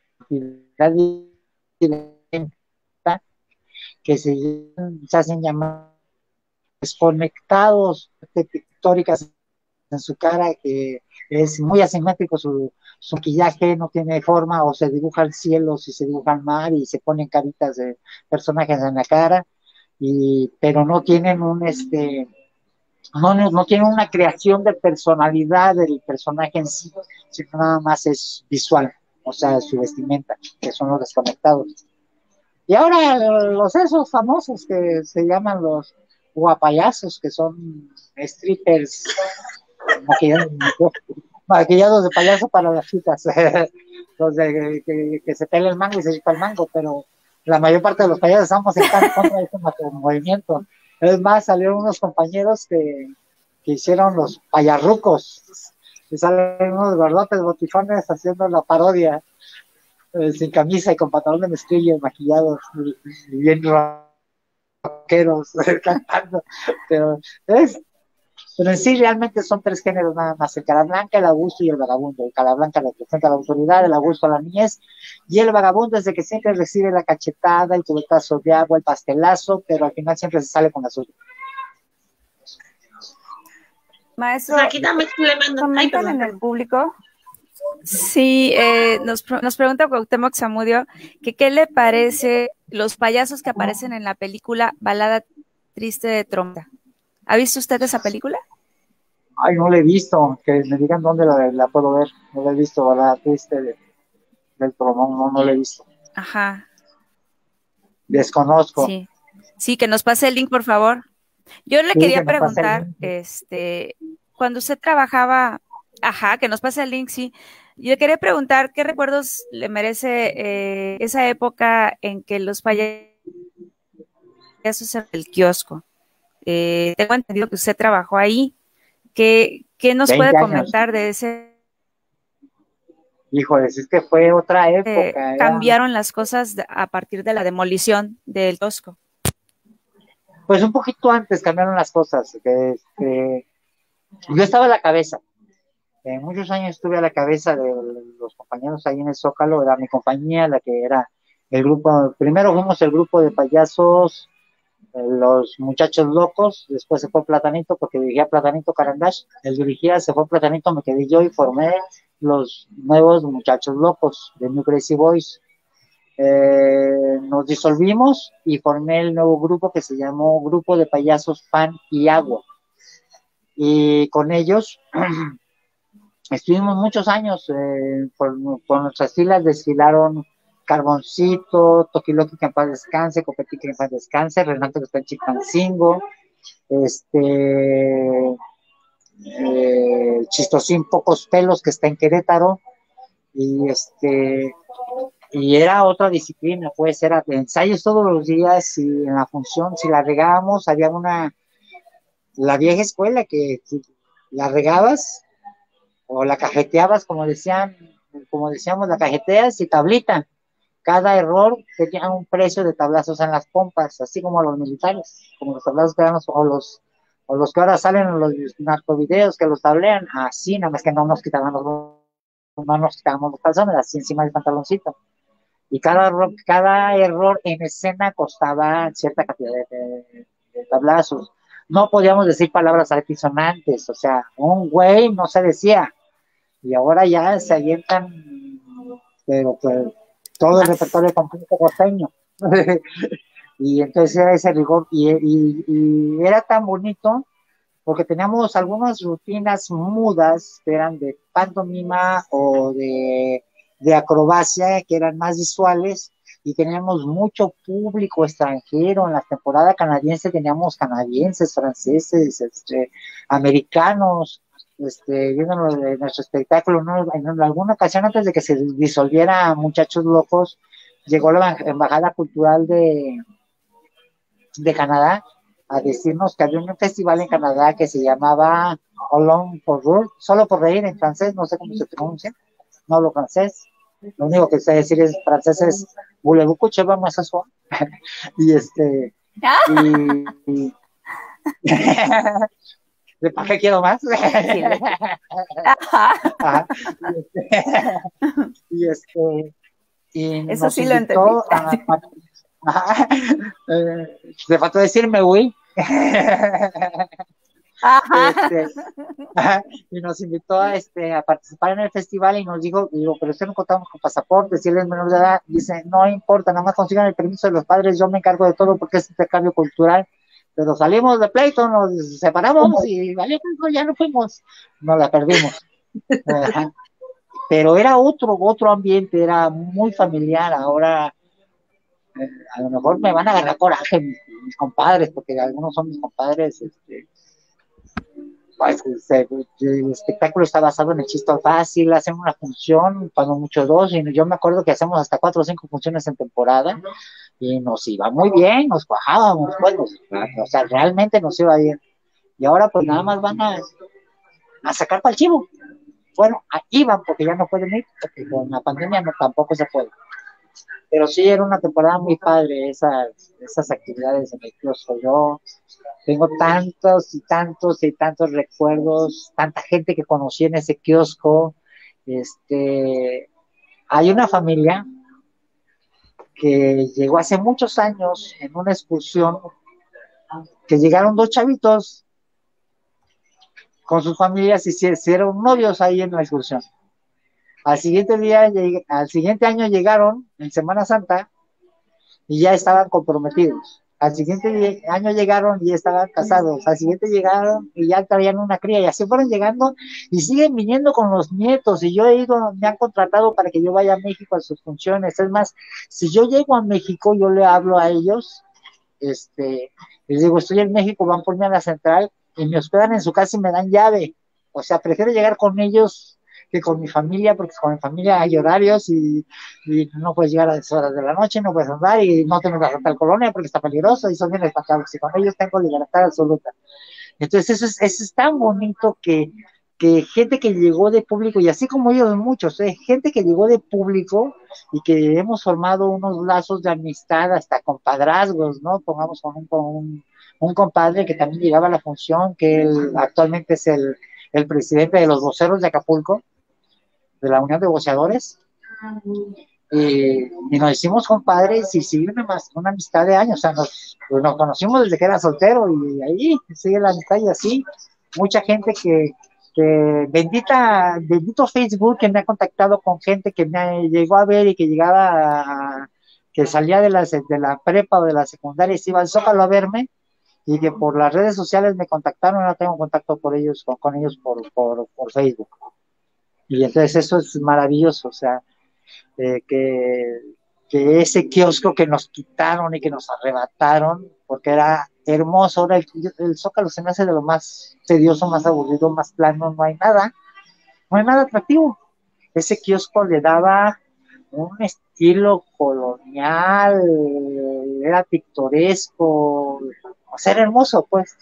que se, se hacen llamar desconectados, pictóricas en su cara, que es muy asimétrico su, su maquillaje, no tiene forma, o se dibuja el cielo, si se dibuja el mar, y se ponen caritas de personajes en la cara, y, pero no tienen un este no, no, no tienen una creación de personalidad del personaje en sí, sino nada más es visual, o sea, su vestimenta, que son los desconectados. Y ahora los esos famosos que se llaman los guapayazos, que son strippers maquillados, maquillados de payaso para las chicas, los de que, que se pela el mango y se chupa el mango, pero la mayor parte de los payasos estamos en contra de este movimiento. Es más, salieron unos compañeros que, que hicieron los payarrucos, y salen unos gordotes botifones haciendo la parodia, eh, sin camisa y con pantalón de mezclilla, maquillados, y, y bien rockeros, cantando, pero es pero en sí realmente son tres géneros nada más: el cara blanca, el augusto y el vagabundo. El cara blanca representa la autoridad, el augusto la niñez, y el vagabundo es de que siempre recibe la cachetada, el cubetazo de agua, el pastelazo, pero al final siempre se sale con la suya. Maestro, pues aquí también le mando. comentan en el público. Sí, eh, nos, nos pregunta Cuauhtémoc Zamudio que qué le parece los payasos que aparecen en la película Balada Triste de Trompa. ¿Ha visto usted esa película? Ay, no la he visto, que me digan dónde la, la puedo ver. No la he visto, Balada Triste de, del Tromón, no, no la he visto. Ajá. Desconozco. Sí, sí, que nos pase el link, por favor. Yo le Sí, quería preguntar, este, cuando usted trabajaba, ajá, que nos pase el link, sí. Yo le quería preguntar qué recuerdos le merece eh, esa época en que los payasos eran el kiosco. Eh, tengo entendido que usted trabajó ahí. ¿Qué, qué nos puede comentar años de ese? Híjole, es que fue otra época. Eh, cambiaron era... las cosas a partir de la demolición del kiosco. Pues un poquito antes cambiaron las cosas. Que, que yo estaba a la cabeza. Eh, muchos años estuve a la cabeza de los compañeros ahí en el Zócalo. Era mi compañía la que era el grupo. Primero fuimos el grupo de payasos, los muchachos locos. Después se fue Platanito porque dirigía Platanito Carandash. Él dirigía, se fue Platanito, me quedé yo y formé los nuevos muchachos locos de New Crazy Boys. Eh, nos disolvimos y formé el nuevo grupo que se llamó Grupo de Payasos Pan y Agua, y con ellos estuvimos muchos años. Eh, por, por nuestras filas desfilaron Carboncito, Tokiloki que en paz descanse, Copeti que en paz descanse, Renato que está en Chilpancingo, este eh, Chistosín Pocos Pelos que está en Querétaro, y este y era otra disciplina, pues era de ensayos todos los días, y en la función si la regábamos había una, la vieja escuela que si la regabas o la cajeteabas, como decían, como decíamos, la cajeteas y tablita. Cada error tenía un precio de tablazos en las pompas, así como los militares, como los tablazos que eran los, o los o los que ahora salen en los narcovideos que los tablean, así, nada más que no nos quitaban los, no nos quitaban los calzones, así encima del pantaloncito. Y cada error, cada error en escena costaba cierta cantidad de, de, de tablazos. No podíamos decir palabras altisonantes, o sea, un güey no se decía. Y ahora ya se avientan, pero pues todo el repertorio completo costeño. Y entonces era ese rigor, y, y, y era tan bonito porque teníamos algunas rutinas mudas que eran de pantomima o de, de acrobacia, que eran más visuales, y teníamos mucho público extranjero. En la temporada canadiense teníamos canadienses, franceses, este, americanos, este, viendo nuestro espectáculo, ¿no? En alguna ocasión, antes de que se disolviera Muchachos Locos, llegó la Embajada Cultural de, de Canadá a decirnos que había un festival en Canadá que se llamaba Alone for Rire, solo por reír en francés, no sé cómo se pronuncia, no hablo francés, lo único que sé decir es francés es voulez-vous coucher avec moi ce soir? Y este y, y ¿de para qué quiero más? Ajá. Y este y eso nos sí lo entendí. A, a, eh, le faltó decirme oui. Ajá. Este, ajá, y nos invitó a, este, a participar en el festival y nos dijo, digo, pero usted no contamos con pasaporte, si él es menor de edad, dice, no importa, nada más consigan el permiso de los padres, yo me encargo de todo porque es intercambio cultural. Pero salimos de pleito, nos separamos y valió, ya no fuimos, nos la perdimos. Ajá. Pero era otro, otro ambiente, era muy familiar. Ahora eh, a lo mejor me van a agarrar coraje mis, mis compadres, porque algunos son mis compadres, este, pues, este, el espectáculo está basado en el chiste fácil, hacen una función, cuando mucho dos, y yo me acuerdo que hacemos hasta cuatro o cinco funciones en temporada, y nos iba muy bien, nos cuajábamos, pues, o sea, realmente nos iba bien. Y ahora pues nada más van a, a sacar para el chivo. Bueno, iban porque ya no pueden ir, porque con la pandemia no, tampoco se puede. Pero sí era una temporada muy padre esas, esas actividades en el kiosco. Yo tengo tantos y tantos y tantos recuerdos, tanta gente que conocí en ese kiosco. Este, hay una familia que llegó hace muchos años en una excursión, que llegaron dos chavitos con sus familias y se hicieron novios ahí en la excursión. Al siguiente día, al siguiente año llegaron en Semana Santa y ya estaban comprometidos. Al siguiente día, año llegaron y ya estaban casados. Al siguiente llegaron y ya traían una cría, y así fueron llegando y siguen viniendo con los nietos. Y yo he ido, me han contratado para que yo vaya a México a sus funciones. Es más, si yo llego a México, yo le hablo a ellos, este, les digo, estoy en México, van por mí a la central y me hospedan en su casa y me dan llave. O sea, prefiero llegar con ellos que con mi familia, porque con mi familia hay horarios y, y no puedes llegar a esas horas de la noche, no puedes andar y no te metas a tal colonia porque está peligroso y son bien destacados, y con ellos tengo libertad absoluta. Entonces eso es, eso es tan bonito que, que gente que llegó de público, y así como ellos muchos, ¿eh? Gente que llegó de público y que hemos formado unos lazos de amistad hasta compadrazgos, ¿no? Pongamos con un, con un, un compadre que también llegaba a la función, que él actualmente es el, el presidente de los voceros de Acapulco, de la Unión de Boceadores, y, y nos hicimos compadres y sigue una, una amistad de años. O sea, nos, pues nos conocimos desde que era soltero y ahí sigue la amistad. Y así mucha gente que, que bendita, bendito Facebook, que me ha contactado con gente que me llegó a ver y que llegaba a, que salía de la, de la prepa o de la secundaria y se iba al Zócalo a verme, y que por las redes sociales me contactaron. No tengo contacto por ellos, con, con ellos por, por, por Facebook. Y entonces eso es maravilloso. O sea, eh, que, que ese kiosco que nos quitaron y que nos arrebataron, porque era hermoso. Ahora el, el Zócalo se me hace de lo más tedioso, más aburrido, más plano, no hay nada, no hay nada atractivo. Ese kiosco le daba un estilo colonial, era pintoresco, o sea, era hermoso, pues.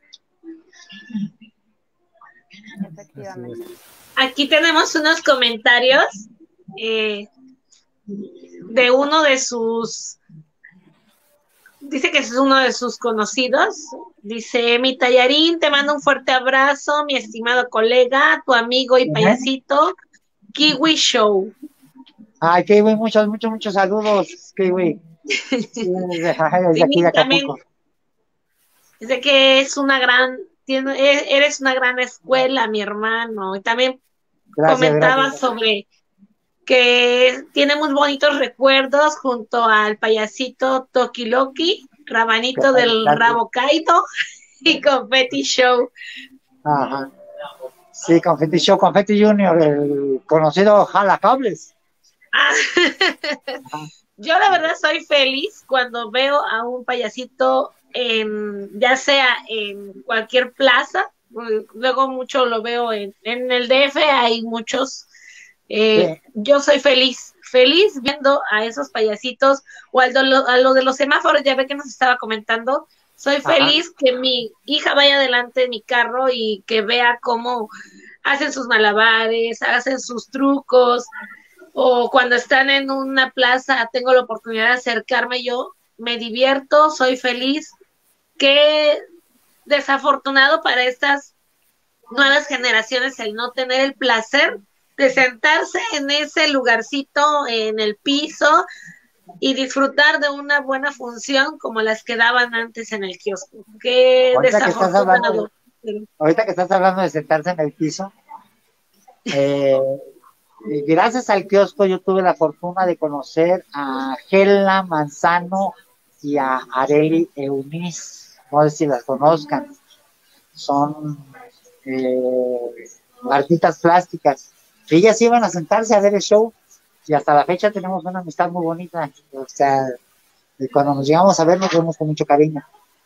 Efectivamente. Aquí tenemos unos comentarios eh, de uno de sus, dice que es uno de sus conocidos. Dice: mi tallarín, te mando un fuerte abrazo, mi estimado colega, tu amigo y payasito, Kiwi Show. Ay, Kiwi, muchos, muchos, muchos saludos, Kiwi. Sí, desde aquí de Acapulco. Dice que es una gran, tiene, eres una gran escuela, mi hermano. Y también gracias, comentaba gracias. Sobre que tiene muy bonitos recuerdos junto al payasito Toki Loki, Rabanito gracias, del gracias. Rabo Kaido y Confetti Show. Ajá. Sí, Confetti Show, Confetti Junior, el conocido Jalacables. Ah. yo la verdad soy feliz cuando veo a un payasito en, ya sea en cualquier plaza, luego mucho lo veo en, en el D F, hay muchos, eh, sí. Yo soy feliz, feliz viendo a esos payasitos, o a lo, a lo de los semáforos, ya ve que nos estaba comentando, soy feliz Ajá. que mi hija vaya adelante en mi carro y que vea cómo hacen sus malabares, hacen sus trucos, o cuando están en una plaza, tengo la oportunidad de acercarme yo, me divierto, soy feliz. Qué desafortunado para estas nuevas generaciones el no tener el placer de sentarse en ese lugarcito en el piso y disfrutar de una buena función como las que daban antes en el kiosco. Qué ahorita desafortunado. Que estás hablando, ahorita que estás hablando de sentarse en el piso, eh, gracias al kiosco yo tuve la fortuna de conocer a Gela Manzano y a Areli Eunice, no sé si las conozcan, son eh, artistas plásticas, ellas iban a sentarse a ver el show y hasta la fecha tenemos una amistad muy bonita, o sea, cuando nos llegamos a ver nos vemos con mucho cariño.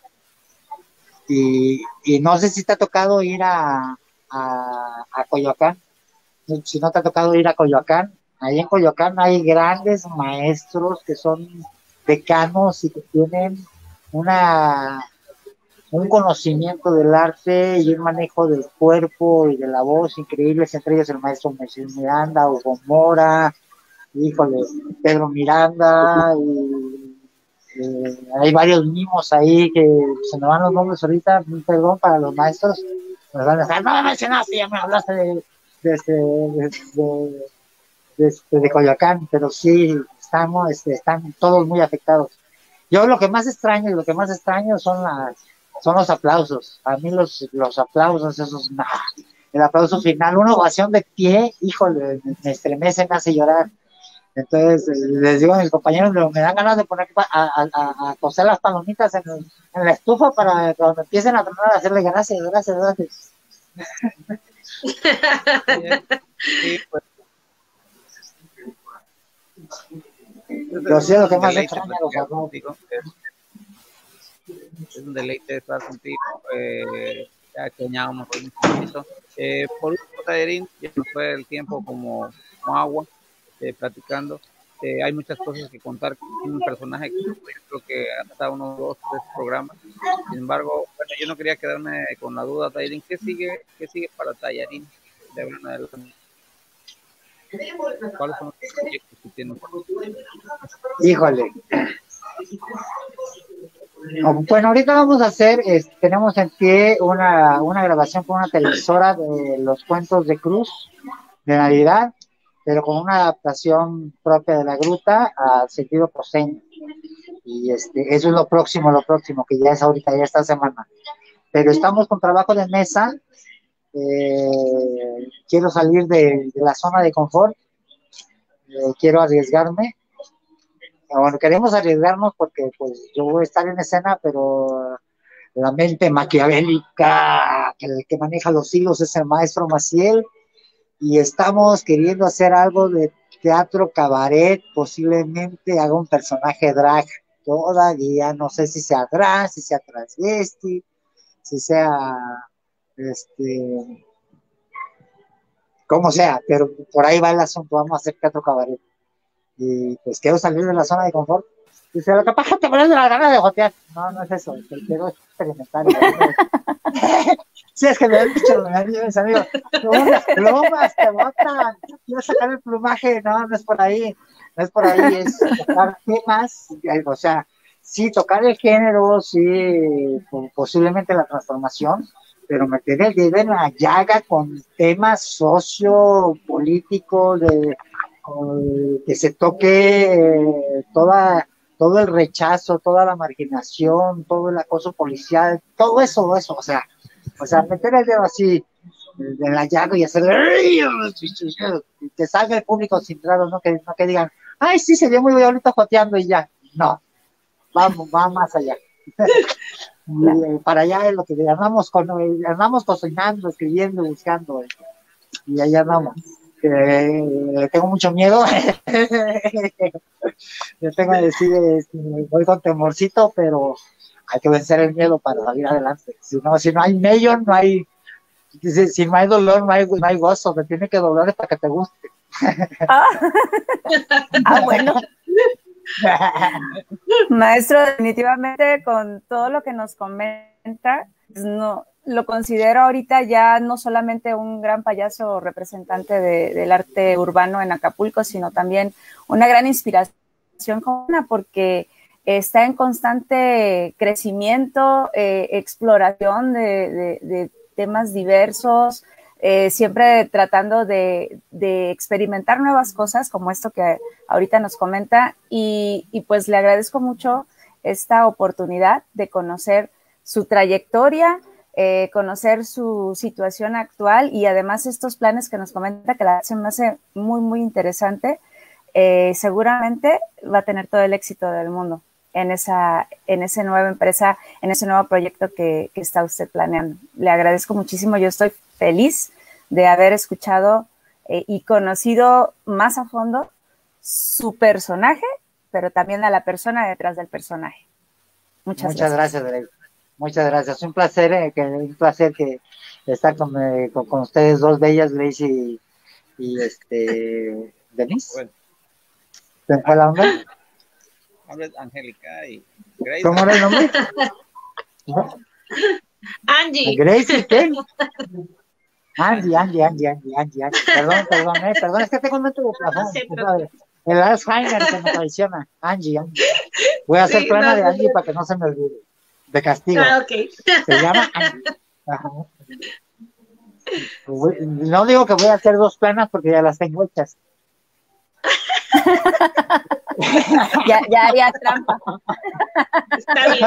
Y, y no sé si te ha tocado ir a, a, a Coyoacán. Si no te ha tocado ir a Coyoacán, ahí en Coyoacán hay grandes maestros que son decanos y que tienen una un conocimiento del arte y un manejo del cuerpo y de la voz increíbles, entre ellos el maestro Moisés Miranda, Hugo Mora, híjole, Pedro Miranda, y eh, hay varios mimos ahí que se me van los nombres ahorita, perdón para los maestros, me van a decir, no me mencionaste, ya me hablaste de de, este, de, de, de, de, de Coyoacán, pero sí estamos, este, están todos muy afectados. Yo lo que más extraño y lo que más extraño son las son los aplausos. A mí los, los aplausos, esos, nah, el aplauso final, una ovación de pie, híjole, me estremece, me hace llorar. Entonces, les digo a mis compañeros, me dan ganas de poner a, a, a, a coser las palomitas en, el, en la estufa para cuando empiecen a tronar, hacerle gracias, gracias, gracias. Sí, pues. Yo sé lo que más extraña a los adultos. Es un deleite estar contigo, eh, ya extrañábamos un poquito. Eh, por último, Tayerín, ya nos fue el tiempo como, como agua, eh, platicando. Eh, hay muchas cosas que contar con un personaje que yo creo que hasta unos dos, tres programas. Sin embargo, bueno, yo no quería quedarme con la duda, Tayerín, ¿qué sigue, qué sigue para Tayerín de ahora en adelante? ¿Cuáles son los proyectos que tienen? Híjole. Bueno, ahorita vamos a hacer, es, tenemos en pie una, una grabación con una televisora de los cuentos de Cruz de Navidad, pero con una adaptación propia de la gruta al sentido costeño. Y este, eso es lo próximo, lo próximo, que ya es ahorita, ya esta semana. Pero estamos con trabajo de mesa, eh, quiero salir de, de la zona de confort, eh, quiero arriesgarme. Bueno, queremos arriesgarnos porque pues yo voy a estar en escena, pero la mente maquiavélica que, que maneja los hilos es el maestro Maciel, y estamos queriendo hacer algo de teatro cabaret, posiblemente haga un personaje drag, todavía no sé si sea drag, si sea transvesti, si sea este como sea, pero por ahí va el asunto, vamos a hacer teatro cabaret. Y pues quiero salir de la zona de confort. Dice, lo que pasa es que te pones de la gana de jotear. No, no es eso, quiero experimentar. Sí, es que me han dicho, me han dicho mis amigos, las plumas te botan, quiero sacar el plumaje. No, no es por ahí, no es por ahí, es tocar temas, o sea, sí, tocar el género, sí, posiblemente la transformación, pero meter el dedo en la llaga con temas sociopolíticos, de que se toque eh, toda, todo el rechazo, toda la marginación, todo el acoso policial, todo eso, eso, o sea, o sea, meter el dedo así en la llaga y hacer que salga el público centrado, no que, no que digan, ay, sí, se vio muy bonito joteando y ya, no, vamos, va más allá. Y, eh, para allá es lo que andamos, con, andamos cocinando, escribiendo, buscando, y allá andamos. le tengo mucho miedo. Yo tengo que decir, este, voy con temorcito, pero hay que vencer el miedo para salir adelante. Si no, si no hay medio, no hay, si, si no hay dolor, no hay, no hay gozo, te tiene que doler para que te guste. Ah, ah bueno. Maestro, definitivamente con todo lo que nos comenta, no, lo considero ahorita ya no solamente un gran payaso representante de, del arte urbano en Acapulco, sino también una gran inspiración porque está en constante crecimiento, eh, exploración de, de, de temas diversos, eh, siempre tratando de, de experimentar nuevas cosas como esto que ahorita nos comenta y, y pues le agradezco mucho esta oportunidad de conocer su trayectoria, eh, conocer su situación actual y además estos planes que nos comenta que la hacen me hace muy muy interesante. Eh, seguramente va a tener todo el éxito del mundo en esa, en esa nueva empresa, en ese nuevo proyecto que, que está usted planeando. Le agradezco muchísimo, yo estoy feliz de haber escuchado eh, y conocido más a fondo su personaje, pero también a la persona detrás del personaje. Muchas, Muchas gracias, gracias Muchas gracias. Un placer, eh, que, un placer que estar con, eh, con, con ustedes dos bellas, Grace y, y este Denise. Bueno. ¿Cuál fue el nombre? Angélica y Grace. ¿Cómo era el nombre? Angie. Grace y qué? Angie, Angie, Angie, Angie, Angie, Angie. Perdón, perdón, eh, perdón, es que tengo un momento de plafón. El Alzheimer que me traiciona. Angie, Angie. Voy a hacer sí, plana no, de Angie no. para que no se me olvide. De castigo. Ah, okay. Se llama Angie. Ajá. No digo que voy a hacer dos planas porque ya las tengo hechas. ya, ya haría trampa. Está bien.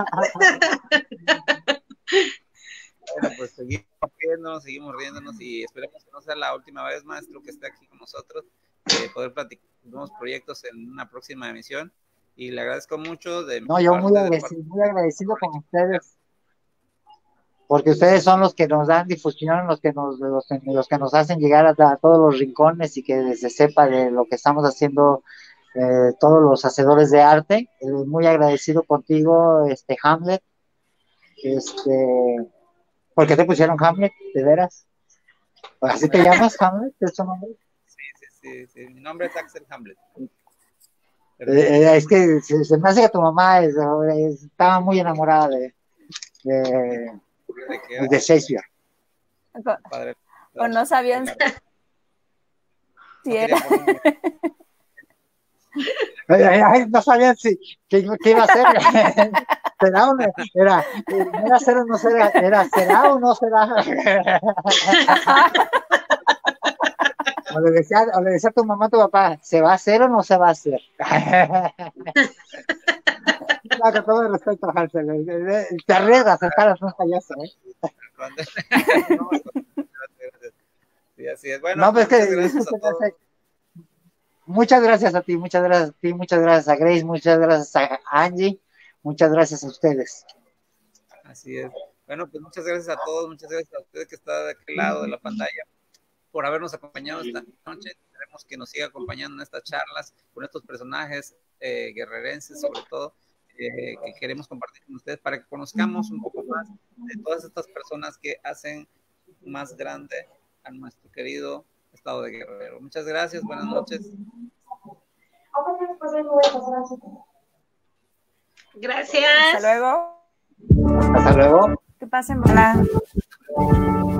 Bueno, pues seguimos riéndonos, seguimos riéndonos y esperemos que no sea la última vez, maestro, que esté aquí con nosotros, eh, poder platicar nuevos proyectos en una próxima emisión. Y le agradezco mucho. De no, yo muy agradecido, muy agradecido con ustedes, porque ustedes son los que nos dan difusión, los que nos, los, los que nos hacen llegar a, a todos los rincones y que se sepa de lo que estamos haciendo eh, todos los hacedores de arte. Eh, muy agradecido contigo, este Hamlet. Este, ¿por qué te pusieron Hamlet? ¿De veras? ¿Así te llamas, Hamlet? ¿Es tu nombre? Sí, sí, sí, sí. Mi nombre es Axel Hamlet. Eh, es que se, se me hace que tu mamá es, es, estaba muy enamorada de de, ¿De, de Shakespeare. Padre. O no sabían si era. No sabían si qué, qué iba a ser. ¿Será o no? Era, era ser o no será, era será o no será. O le, decía, o le decía a tu mamá a tu papá, ¿se va a hacer o no se va a hacer? Claro, con todo el respeto, Hansel. Te arriesgas a estar un payaso, ¿eh? Sí, así es. Bueno, no, pues muchas que, gracias a todos. Muchas gracias a ti, muchas gracias a ti, muchas gracias a Grace, muchas gracias a Angie, muchas gracias a ustedes. Así es. Bueno, pues muchas gracias a todos, muchas gracias a ustedes que está de aquel lado de la pantalla por habernos acompañado esta noche. Esperemos que nos siga acompañando en estas charlas con estos personajes eh, guerrerenses, sobre todo, eh, que queremos compartir con ustedes para que conozcamos un poco más de todas estas personas que hacen más grande a nuestro querido estado de Guerrero. Muchas gracias, buenas noches. Gracias. Hasta luego. Hasta luego. Que pasen buena.